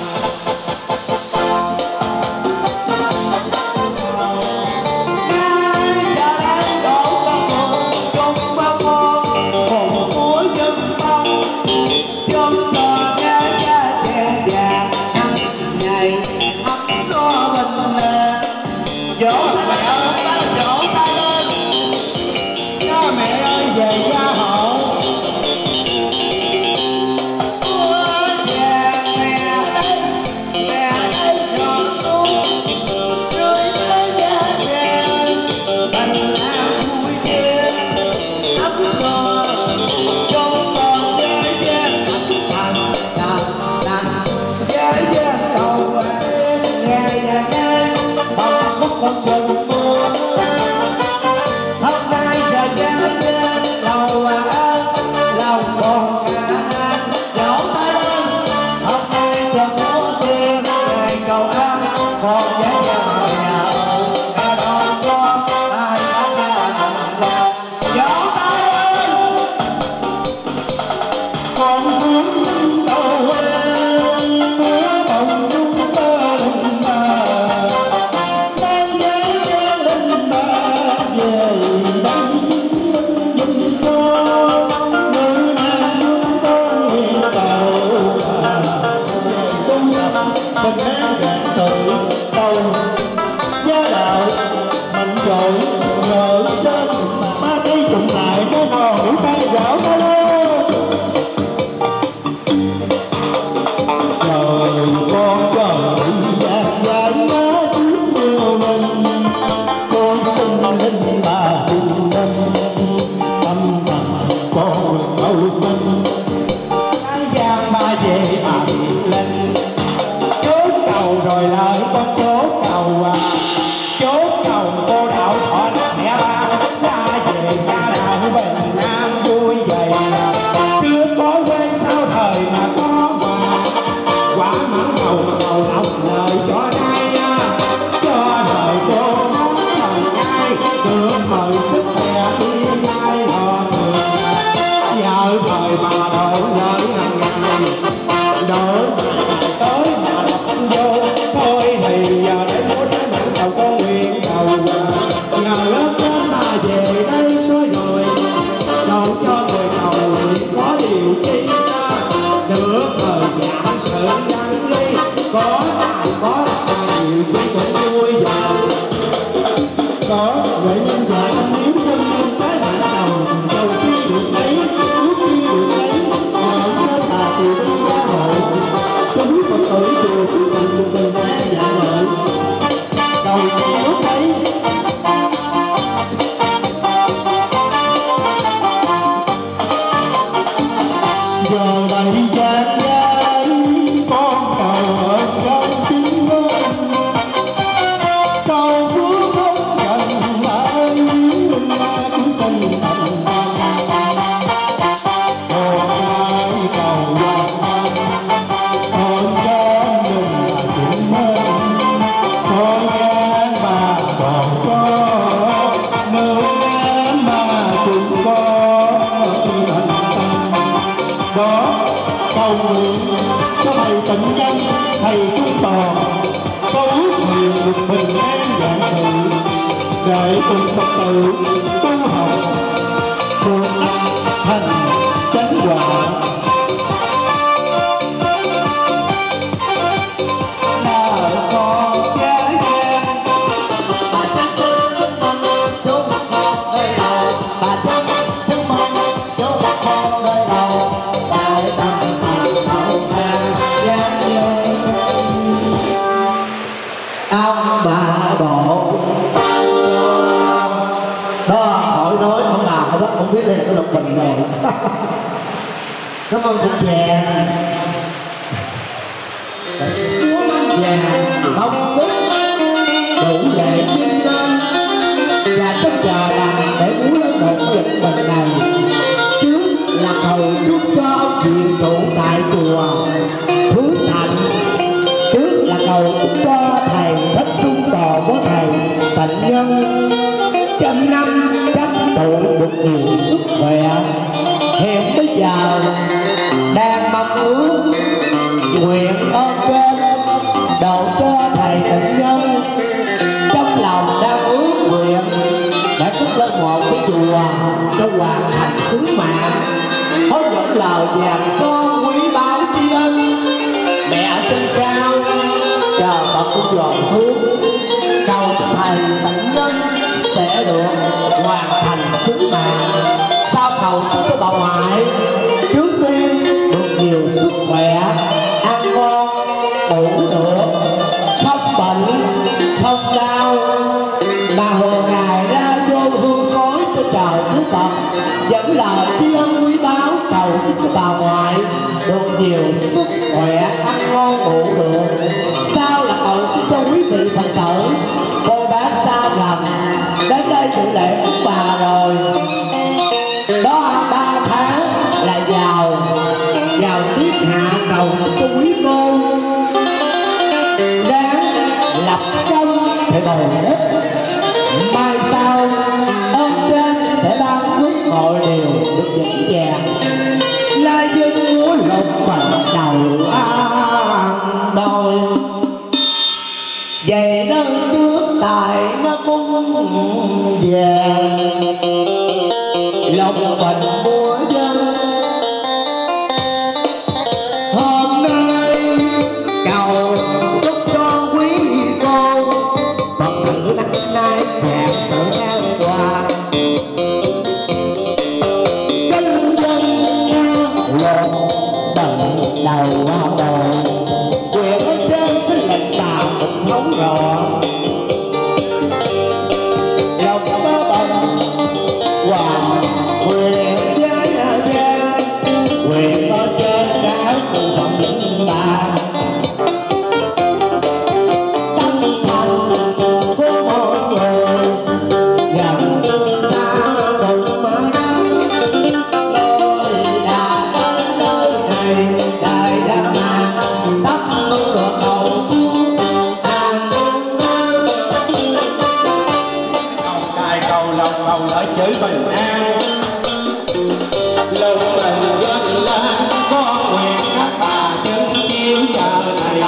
để cùng Phật tử tu học tu thành chánh quả. Ông bà độ không biết đây là cái lục bình rồi. Cảm ơn cục vàng. Múa mắm vàng bông bút đủ để duyên lên và trong giờ làm để múa lên một cái lục bình này. Trước là cầu chúc cho ông truyền tụ tại chùa Phước Thạnh. Trước là cầu chúc cho thầy thích trung tò của thầy tịnh nhân trăm năm trăm tuổi được nhiều sức khỏe. Hiện bây giờ đang mong ước nguyện ơn trên độ cho thầy tịnh nhân. Trong lòng đang ước nguyện để cất lên một cái chùa cho hoàn thành sứ mạng. Có những lời vàng son quý báu tri ân. Mẹ ở trên cao chờ Phật cũng dồn xuống, cầu cho thầy tịnh nhân sẽ được hoàn thành sứ mạng. Sau cầu cho bà ngoại trước tiên được nhiều sức khỏe, ăn ngon ngủ được, không bệnh không đau, mà hồi ngày ra vô hương khói cho trời Đức Phật. Vẫn lời tri ân quý báu cầu cho bà ngoại được nhiều sức khỏe, ăn ngon ngủ được. Sau là cầu cho quý vị Phật tử cô bác xa gần đến đây dự lễ của bà rồi. Đó 3 tháng là vào tiết hạ cầu cho quý cô đáng lập công thì bồi đất. Mai sau ơn trên sẽ ban phước mọi điều được vững vàng. La dân múa lục bằng đầu an đôi. Về nơi trước tài nó cung vàng, lộc bình múa dân. Hôm nay cầu chúc cho quý cô Phật tử năm nay vạn sự an hòa. Chân dân lộc bình đầu vào đầu, quyền ở trên xin lệnh bảo thống rõ. Lộc có bằng hoàng quyền với gia, quyền ở trên đã cùng Phật linh bà. Tâm thành của mọi người gần xa cùng mà đắm. Tôi đã đến nơi này đời đã mà tóc mưa được đầu xuống an. Cầu tài cầu lộc cầu lợi chữ bình an. Lục bình dân lan có nguyện các bà chân chiếu giờ này.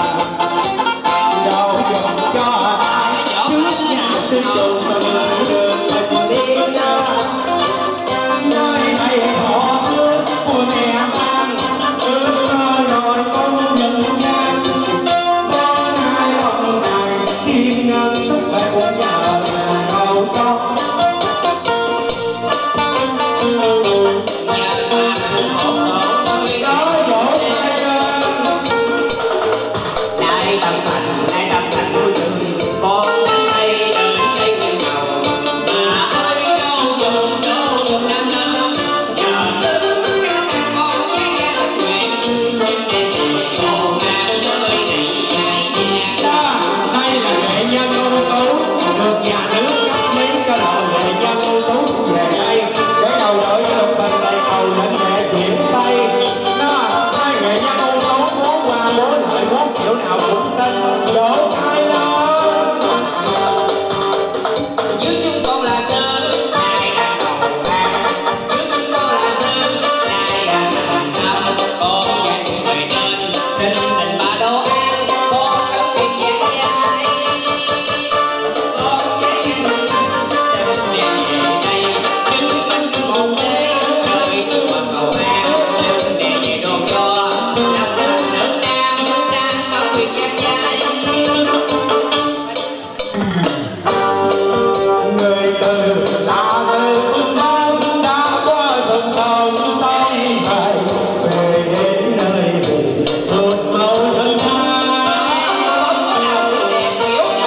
Đâu dùng cho ai trước nhà sư trụ mà đường tình đi ra. Nơi này họ nước của mẹ mang, ước mơ rồi con nhân gian. Con hai ông này thiên nhân sức khỏe của nhà cầu con.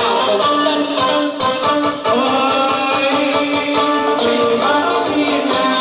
Hãy subscribe cho kênh Ghiền Mì Gõ để không bỏ lỡ những video hấp dẫn.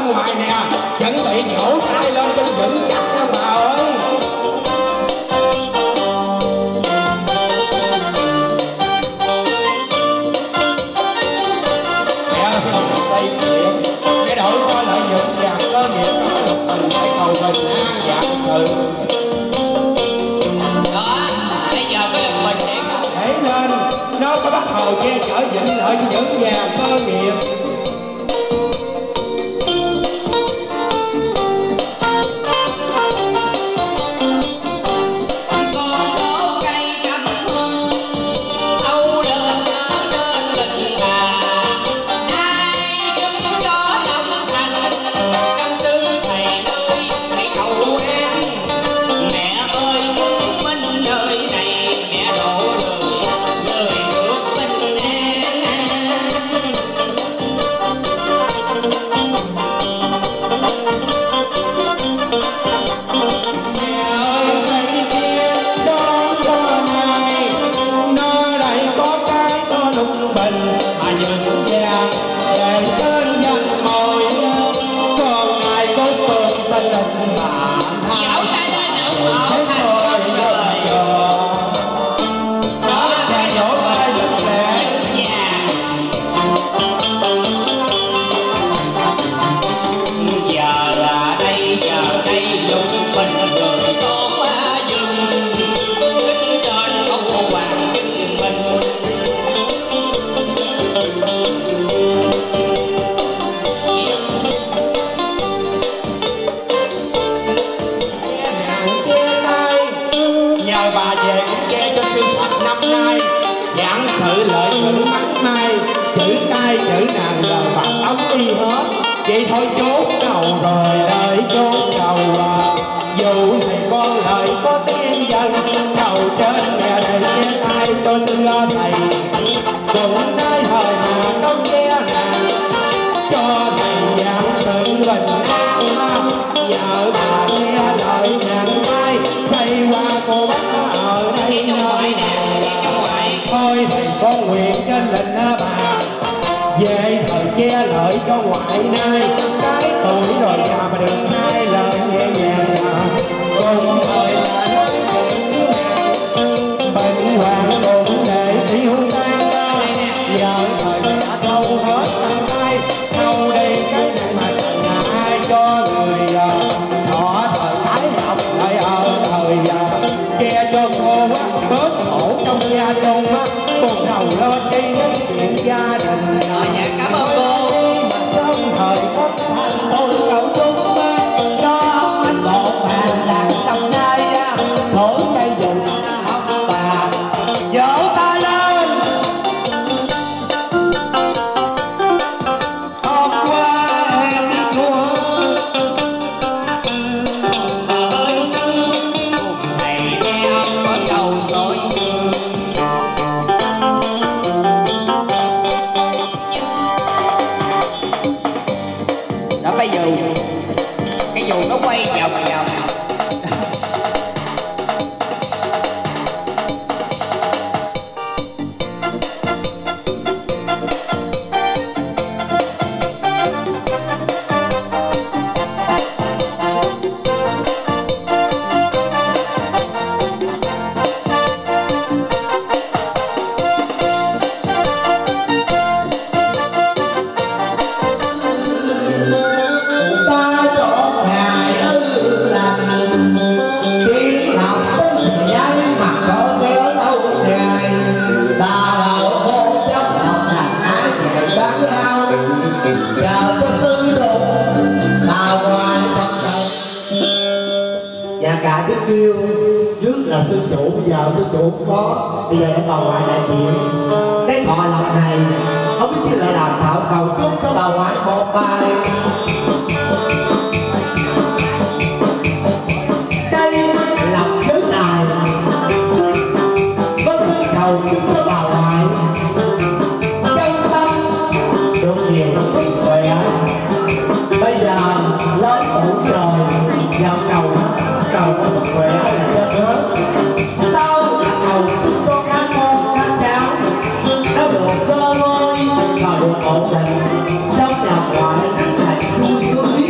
ngoài nè, chuẩn bị nhổ tay lên cho vững chắc nha bà ơi. Mẹ đổi cho lợi nhuận vàng cơ nghiệp đó, mình phải cầu bình an vạn sự. Đó, bây giờ có được mình để không? Để lên, nó có bắt hồ che chở vĩnh lợi cho vững vàng cơ nghiệp. Vậy thôi chốt đầu rồi đợi chốt đầu à. Dù thầy con lời có tiếng dân đầu trên nhà đầy che tay cho xưa thầy cũng nói thời mà không che nàng cho thầy giảng sự bình an. Vợ bà nghe lời nàng mai xây qua cô bác ở đây nơi thôi thầy con nguyện trên lệnh bà về thời che lợi cho ngoại nay cái tuổi rồi già mà được hai lời nhẹ nhàng cùng thời là nói chuyện bệnh hoạn cũng để tiêu tan giờ thời đã thâu hết tầm tay thâu đi cái này mà nhà ai cho người thọ thời cái học lại ở thời che cho cô bớt khổ trong gia chung cùng đầu lên đi những chuyện gia đình. Cảm ơn cô. Trong thời có thành tôi cậu chúng cho ông anh một bàn đàn tầm nay thổi cây dùng ông bà vỗ tay lên. Hôm qua em đi chùa ơi thầy nghe có đầu soi bây giờ cái dù nó quay vòng vòng. Sư chủ bây giờ sư chủ không có, bây giờ đã bà ngoại đại diện cái thọ lộc này không biết chứ lại làm thảo cầu chúc cho bà ngoại một bài. Đây lộc thứ này có sức cầu chúc cho bà ngoại chân tâm được nhiều sức khỏe. Bây giờ lớn tuổi rồi vào cầu có sức khỏe là cho hết. Sau là cầu chúc cho các con các cháu nó được cơ ngơi và được ổn định trong nhà ngoại rất là vui sướng.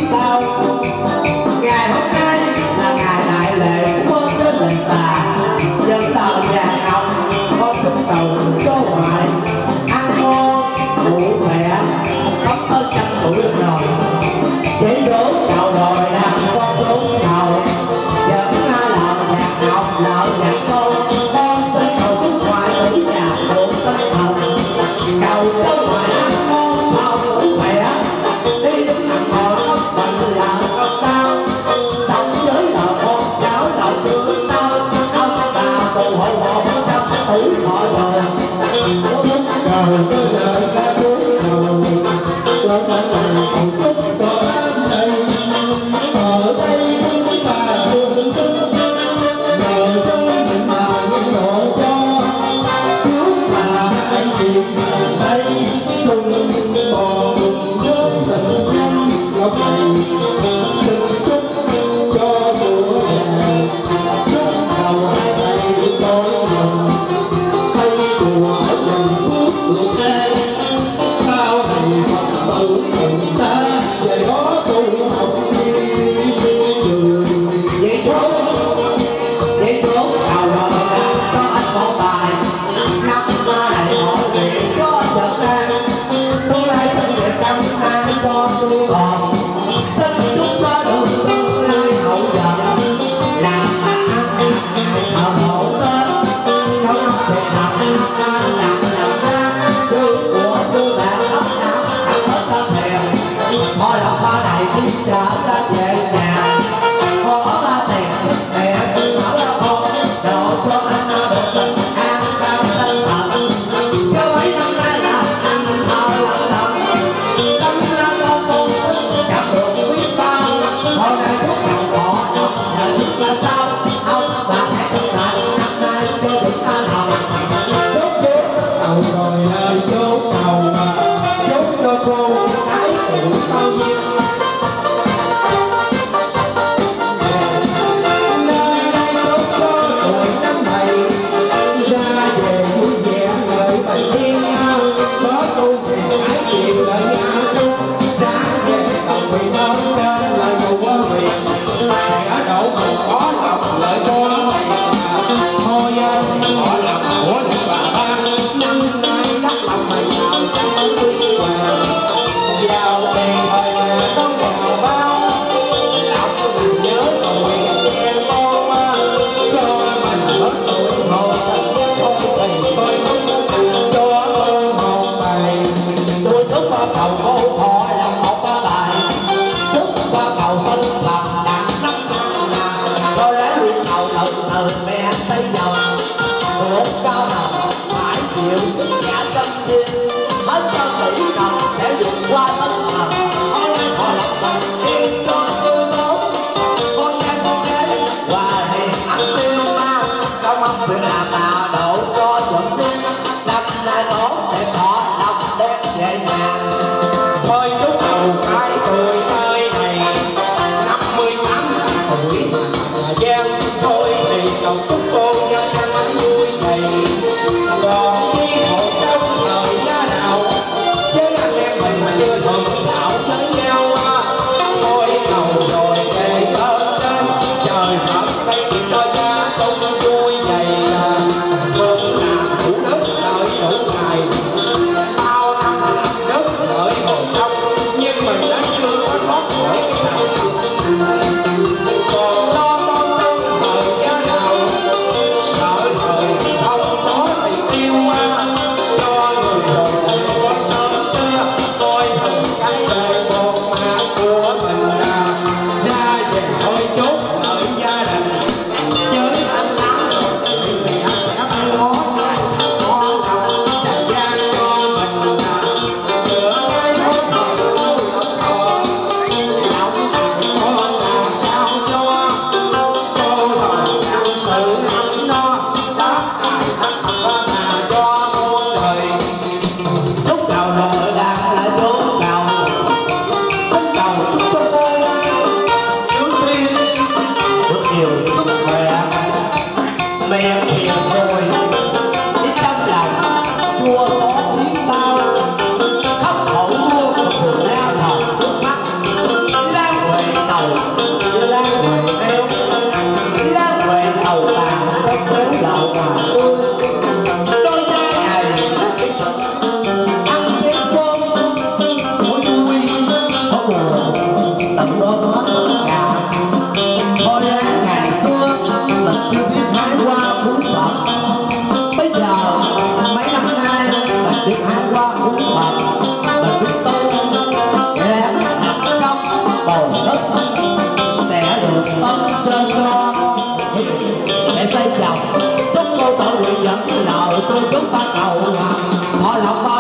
tôi chúng ta cầu là họ lộc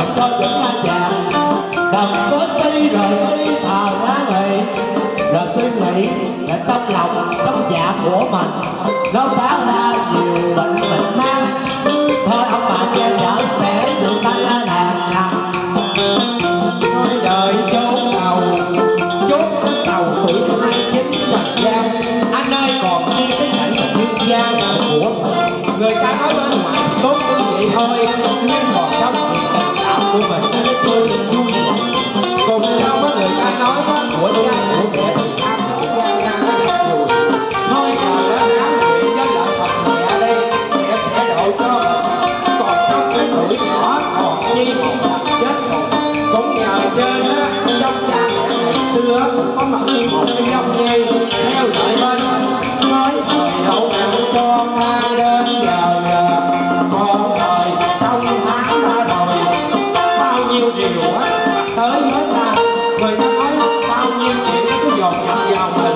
cho những anh chàng đừng có suy rồi suy thờ quá nghị rồi suy nghĩ là trong lòng trong dạ của mình nó phá ra nhiều bệnh mình mang thôi ông bà che chở sẽ được ta ra đàn nói đời chốt đầu tuổi 29 Trần gian anh ơi còn đi cái cảnh mà nhân gian là của người ta nói bên ngoài tốt như vậy thôi nhưng còn trong tình cảm của mình nó tươi vui cùng nhau với người ta nói của cha của mẹ thì tham gian nan rồi thôi giờ đã nói chuyện với lại Phật mẹ đây mẹ sẽ độ cho còn trong cái tuổi nhỏ còn chi một lần chết rồi cũng nhờ trên á trong cha mẹ ngày xưa có mặt như một cái dòng như theo dõi bên nói thời đậu nặng cho mang đến giờ còn thời trong tháng ra rồi bao nhiêu điều á tới với ta người ta nói bao nhiêu chuyện nó cứ dồn nhập vào mình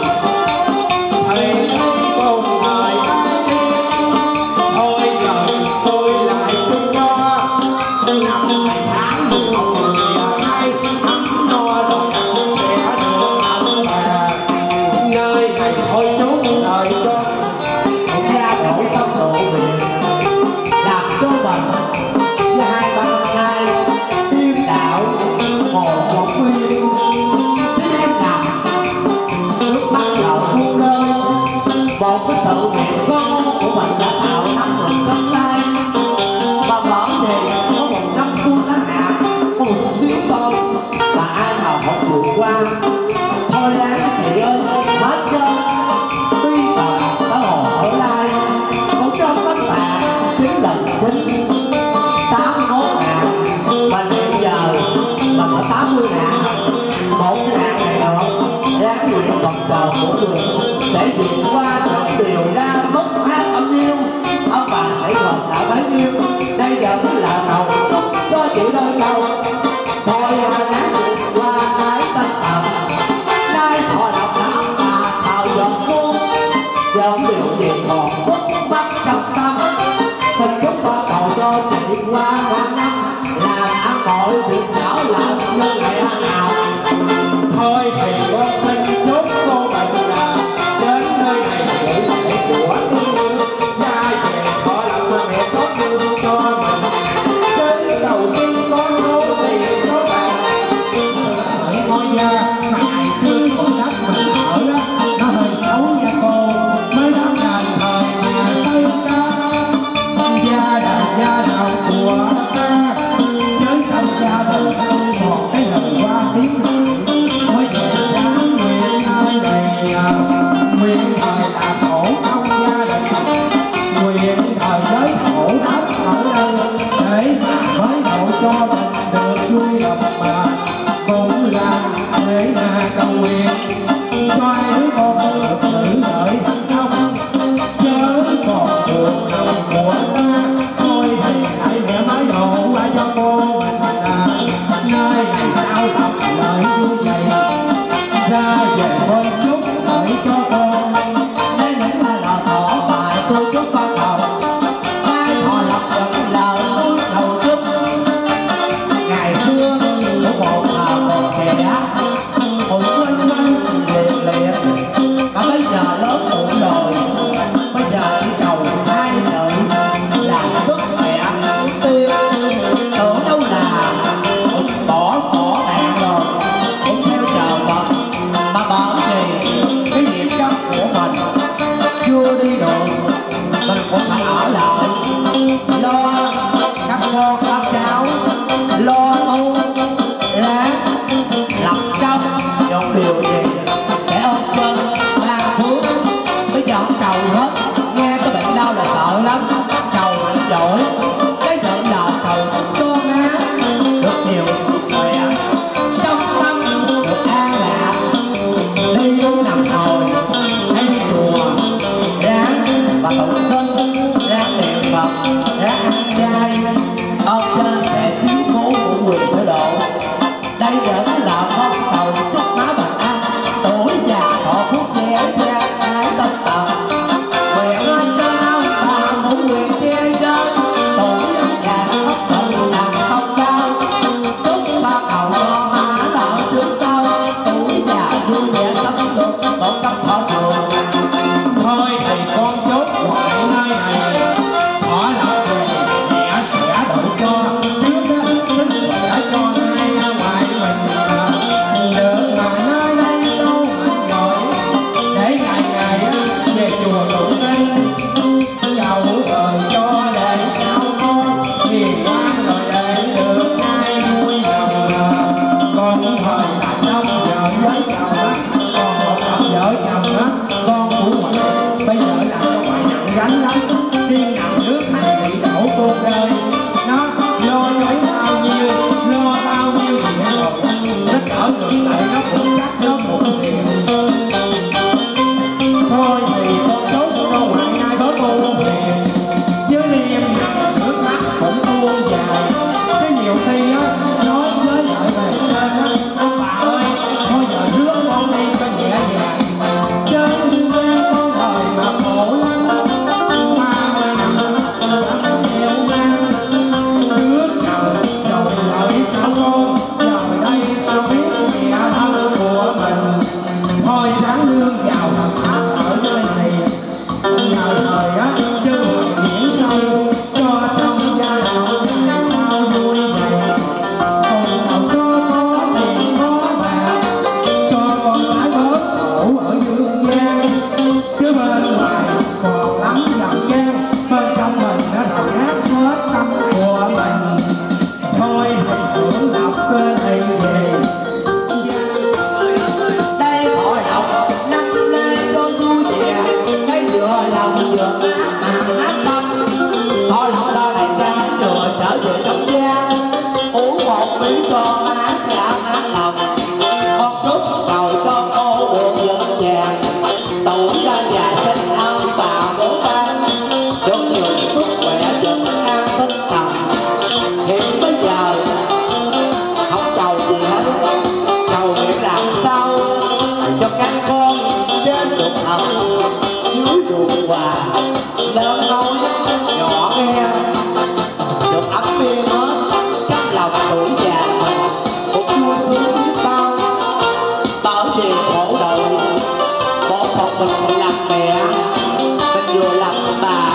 thì cùng thời ai đi thôi giờ tôi lại chung cho năm ngày tháng một người ai ấm no rồi sẽ được ăn bà nơi này thôi chú đời cho cũng ra đổ sông độ biển làm cho mình với hai ba hai tiên đạo hồ một nguyên thế em nằm nước mắt lậu buông rơi một cái sự nghiệp con của mình đã tạo năm được trong tay mà mở về có một năm xuân lá hạ có một xíu thôi mà ai nào không vượt qua thôi ráng chị ơi hết trơn tuy tờ có hồ ở lai cũng trong tất cả tiếng lần chính 81 ngàn mà hiện giờ mà có 80 ngàn một ngàn này nữa ráng nguyện phần cờ của người sẽ vượt qua những điều ra mất mát bao nhiêu ông bà sẽ còn đã bấy nhiêu đây giờ mới là đầu cho chị đôi câu thôi ráng vượt qua cái tân tầm nay họ đọc đã ông bà thảo giọt xuống giờ điều gì còn mất mắt trong tâm xin chúc ba cầu cho chị qua ngàn năm làm ăn mọi việc đảo làm như ngày nào thôi thì con xin chúc cô bạn là đến nơi này để lễ của thương ra về họ làm cho mẹ tốt như cho mình tới đầu tiên có số tiền số bạc Ở ngôi nhà mà ngày xưa của đất mình ở đó nó hơi xấu nha cô mới đám đàn thời mà xây ca gia đạo của ta với trong gia đình một cái lời qua tiếng mới về dáng nguyện ai này nguyện thời là khổ trong gia đình nguyện thời giới khổ đất ở đâu để mà mới hộ cho mình được vui lòng mà cũng là để mà cầu nguyện cho hai đứa con được tự lợi hạnh không chớ còn được lòng của ta thôi thì hãy mẹ mới độ qua cho cô mình là nơi này sao học lời vui vậy ra về con chúc đợi cho con đây những là lò thỏ bài tôi chúc ba cầu hai họ lập dẫn lời tôi đầu chúc ngày xưa của một thờ còn trẻ cũng quên liệt liệt mà bây giờ lớn muộn rồi bây giờ chỉ cầu hai nữ là sức khỏe tiêu tưởng đâu là cũng bỏ đạn rồi cũng theo chờ Phật mà bởi vì cái việc chấp của mình chưa đi được mình cũng phải ở lại lo các con các cháu lo tu ráng lập công những điều gì sẽ ôm chân lan phước bây giờ không cầu hết nghe cái bệnh đau là sợ lắm cầu mạnh giỏi cái giận là cầu cho má được nhiều sức khỏe trong tâm được an lạc đi đúng nằm ngồi hay đi chùa ráng và tụng kinh ráng niệm Phật ráng ăn chay ơn trên sẽ chiếu cố của quyền sẽ độ đây vẫn là con cầu chúc má bình an tuổi già thọ phúc gia gia ái tân tần đánh lắm khi ngậm nước hành bị đổ cuộc đời. Nó lo nói bao nhiêu chuyện rồi nó trở ngược lại nó cũng cắt nó cũng thiệt. Thôi thì con tốt con ngoại ai có cô hiền với liêm nặng nước mắt cũng tuôn dài. Cái nhiều khi á nói với lại về trên á ông bà ơi thôi giờ rước con đi cho nhẹ nhàng. Trên quê con thời mà khổ lắm 30 năm lắm nghèo nàn rước cầu rồi lợi sao con giờ đây sao biết mẹ thân của mình. Thôi ráng lương vào làm áp ở nơi này nhờ thời á chứ diễn sâu cho trong gia đạo ngày sau vui vậy. Còn có tiền có bạc cho con gái bớt khổ ở dương gian chứ bên ngoài còn lắm dòng gian bên trong mình nó đập nát hết tâm của mình. Thôi hãy tưởng đọc bên này về đây hội học năm nay con vui vẻ đây vừa lòng vừa ác tâm. Thôi học đó này ra rồi trở về trong gia uống một miếng con ác lòng. Con rút cầu con ô được dẫn vàng tủ ra già sinh ông bà bố ba được nhiều sức khỏe vẫn an tinh thần. Hiện bây giờ không cầu gì hết cầu nguyện làm sao cho các con trên ruộng ẩm dưới ruộng hòa lớn nói nhỏ nghe được ấm viên hết các lòng tuổi già mình cũng vui sướng biết bao. Bảo về khổ đời bộ phận mình làm mẹ mình vừa làm bà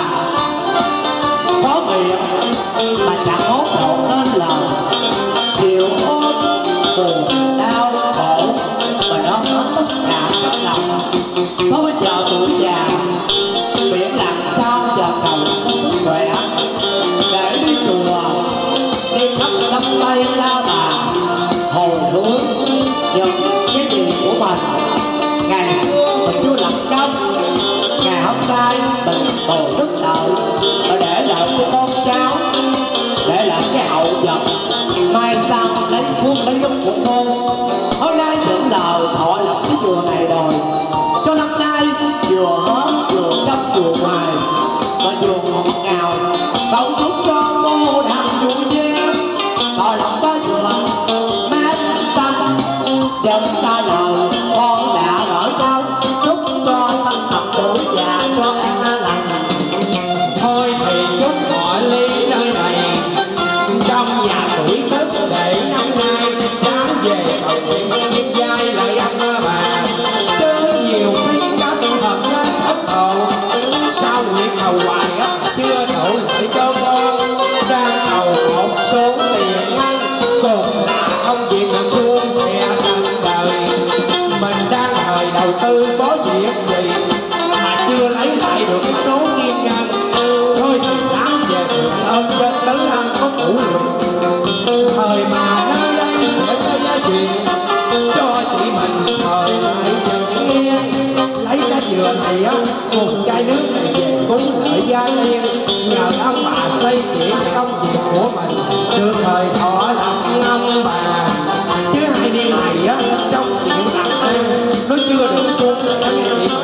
khó miệng mà chẳng hốt hồn nên lời chịu ôm buồn đau khổ mà nó hết tất cả các lòng. Thôi bây giờ tuổi già biết làm sao giờ cầu có sức khỏe để đi chùa đi khắp năm tay la bà hồi hướng những cái gì của mình. Ngày xưa mình chưa làm công ngày hôm nay mình tồn đức lợi và để lại cho con cháu để lại cái hậu vật mai sau lấy phúc lấy đức của con. Hôm nay những lời thọ lập cái chùa này rồi cho năm nay vừa hết vừa trong chùa ngoài và vừa ngọt ngào cầu chúc cho cô đàn vui vẻ thọ lập có chùa mát tâm dân ta lời con đã ở đâu chúc cho thân tập tuổi già cho an lành. thôi thì chúc họ ly nơi này trong nhà tuổi thức để năm nay dám về cầu nguyện kim giai lại ăn bà chứ nhiều khi đã tự hợp ra thất cầu sao nguyện cầu hoài á chưa đủ lợi cho con đang cầu một số tiền ngắn cùng là không việc được suôn xe thành đời. Mình đang thời đầu tư có việc gì mà chưa lấy lại được cái số nghiêm ngặt. Thôi thì dám về thượng ơn trên tứ ăn có đủ lượng thời mà nơi đây sẽ xảy ra chuyện cho chị mình thời lại dần yên lấy cái dừa này á cùng chai nước này về cúng lợi gia tiên nhờ ông bà xây dựng công việc của mình được thời thọ lập ông bà chứ hai đi này á trong chuyện làm ăn nó chưa được suôn sẻ nghe chị mình.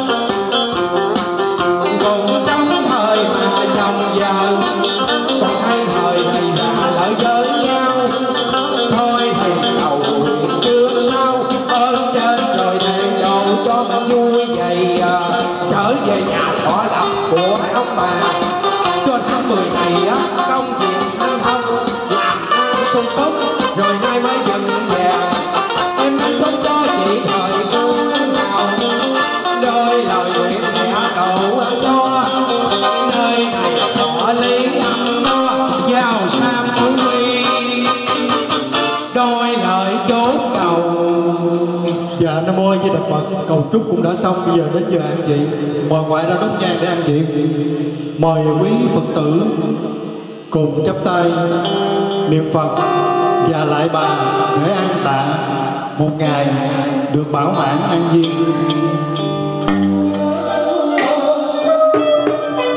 Cùng trong thời mà chồng vợ còn hai thời này là lợi với nhau. Thôi thì cầu nguyện trước sau ơn trên rồi để đồ cho mình vui vậy trở về nhà thọ lập của ông bà cho tháng 10 này á công việc hanh thông làm ăn sung túc rồi nay mới dần về. Em chúc cho chị thời cô anh nào đôi lời nguyện mẹ cầu cho nơi này thọ lý ăn no giàu sang phú quý đôi lời chốt cầu. Dạ Nam Mô Di Đà Phật. Cầu chúc cũng đã xong, bây giờ đến giờ ăn chị. Mời ngoại ra đốt nhang để ăn chị. Mời quý Phật tử cùng chắp tay niệm Phật và lại bà để an tạ một ngày được bảo mãn an viên.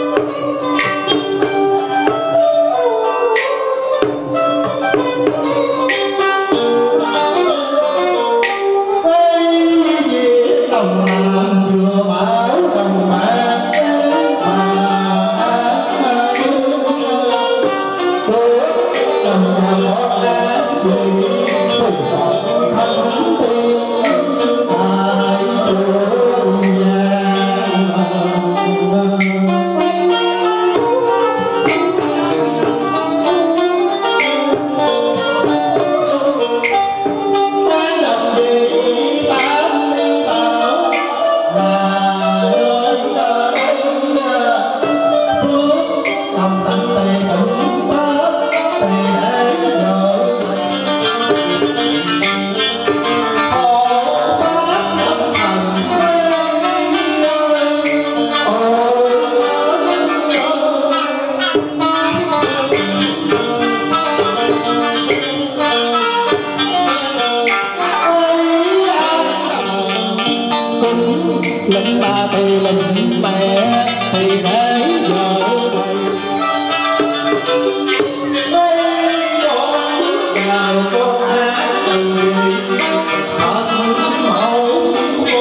thì mình mẹ thì để vợ này đây con nào con hát từng gì thật mẫu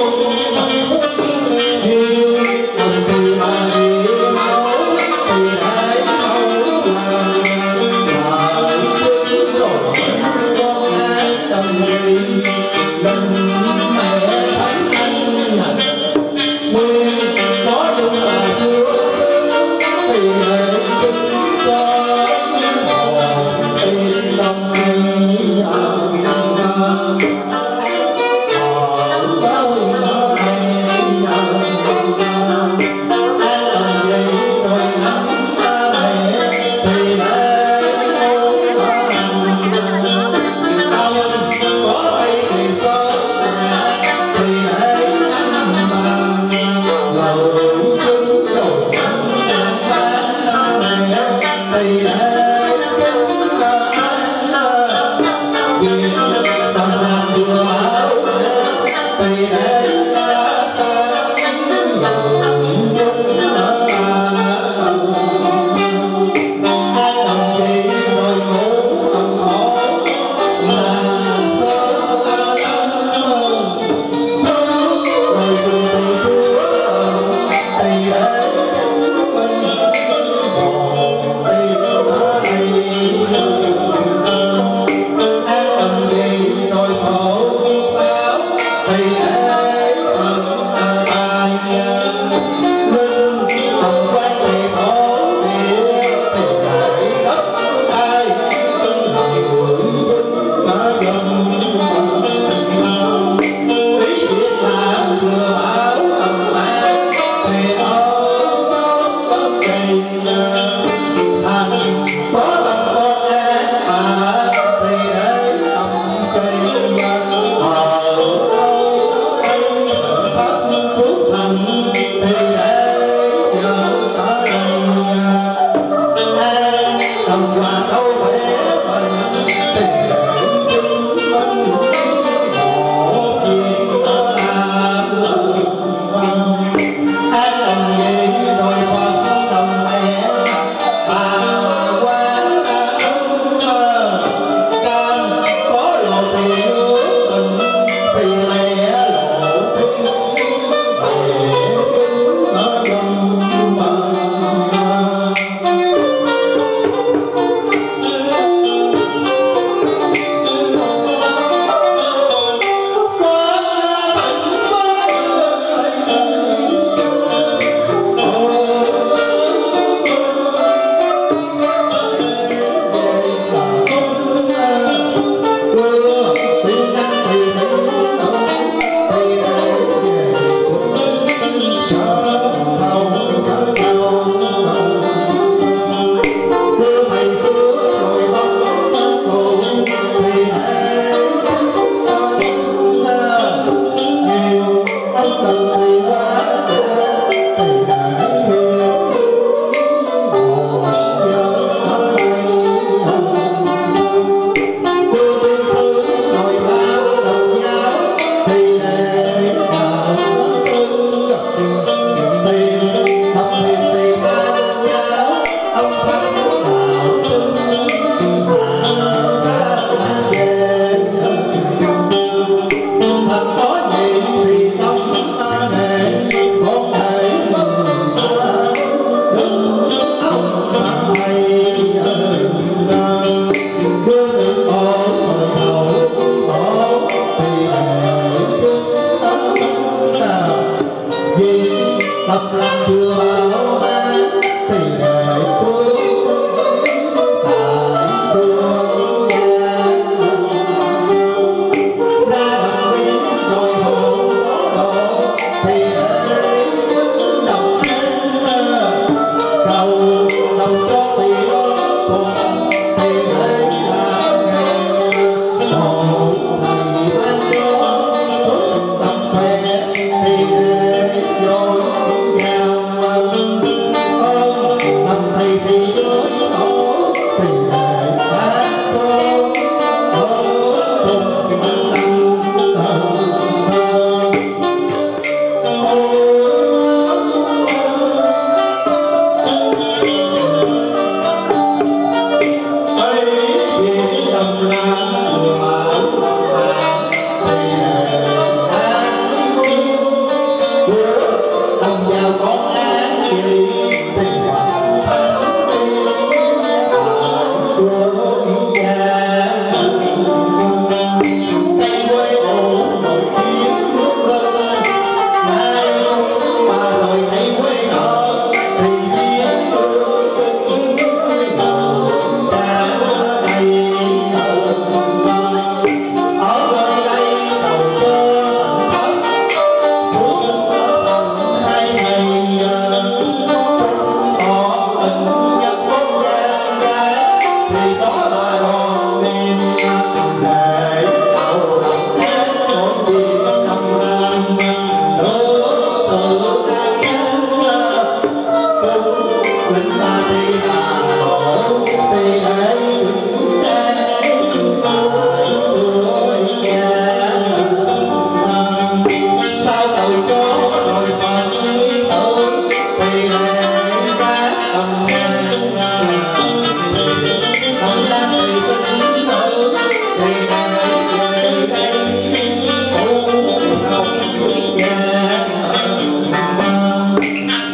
yêu đồng thì mà yêu máu thì để máu lại chứng rồi con hát từng gì lần mẹ thánh anh nguyên có dung là chúa xứ thì để chứng cho hồn yên lòng ấy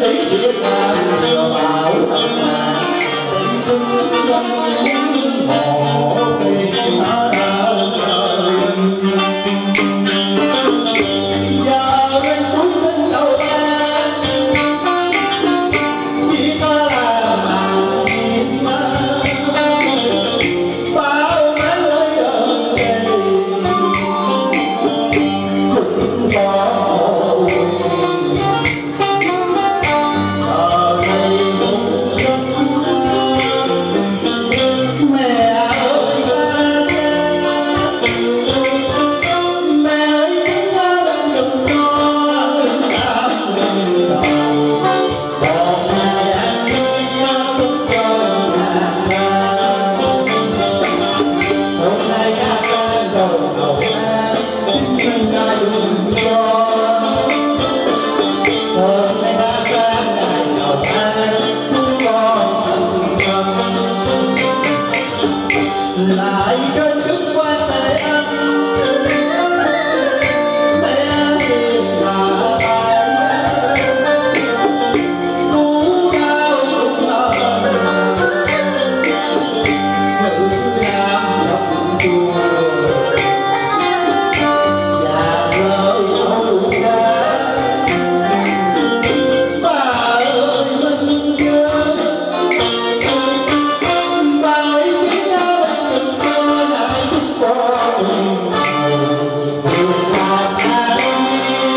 lý Việt Nam vừa bảo tận nàng tình dân ngộ đi đã giờ bên cuối sinh đầu ta chỉ có là màu nhìn má bao mái lối ơn đây cũng có lại trên chức quan tài anh mẹ hiền mà ai cứu đau cũng ơn nữ nam trong chùa và lời âu ca bà ơi mình nhớ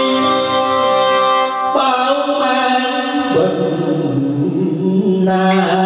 na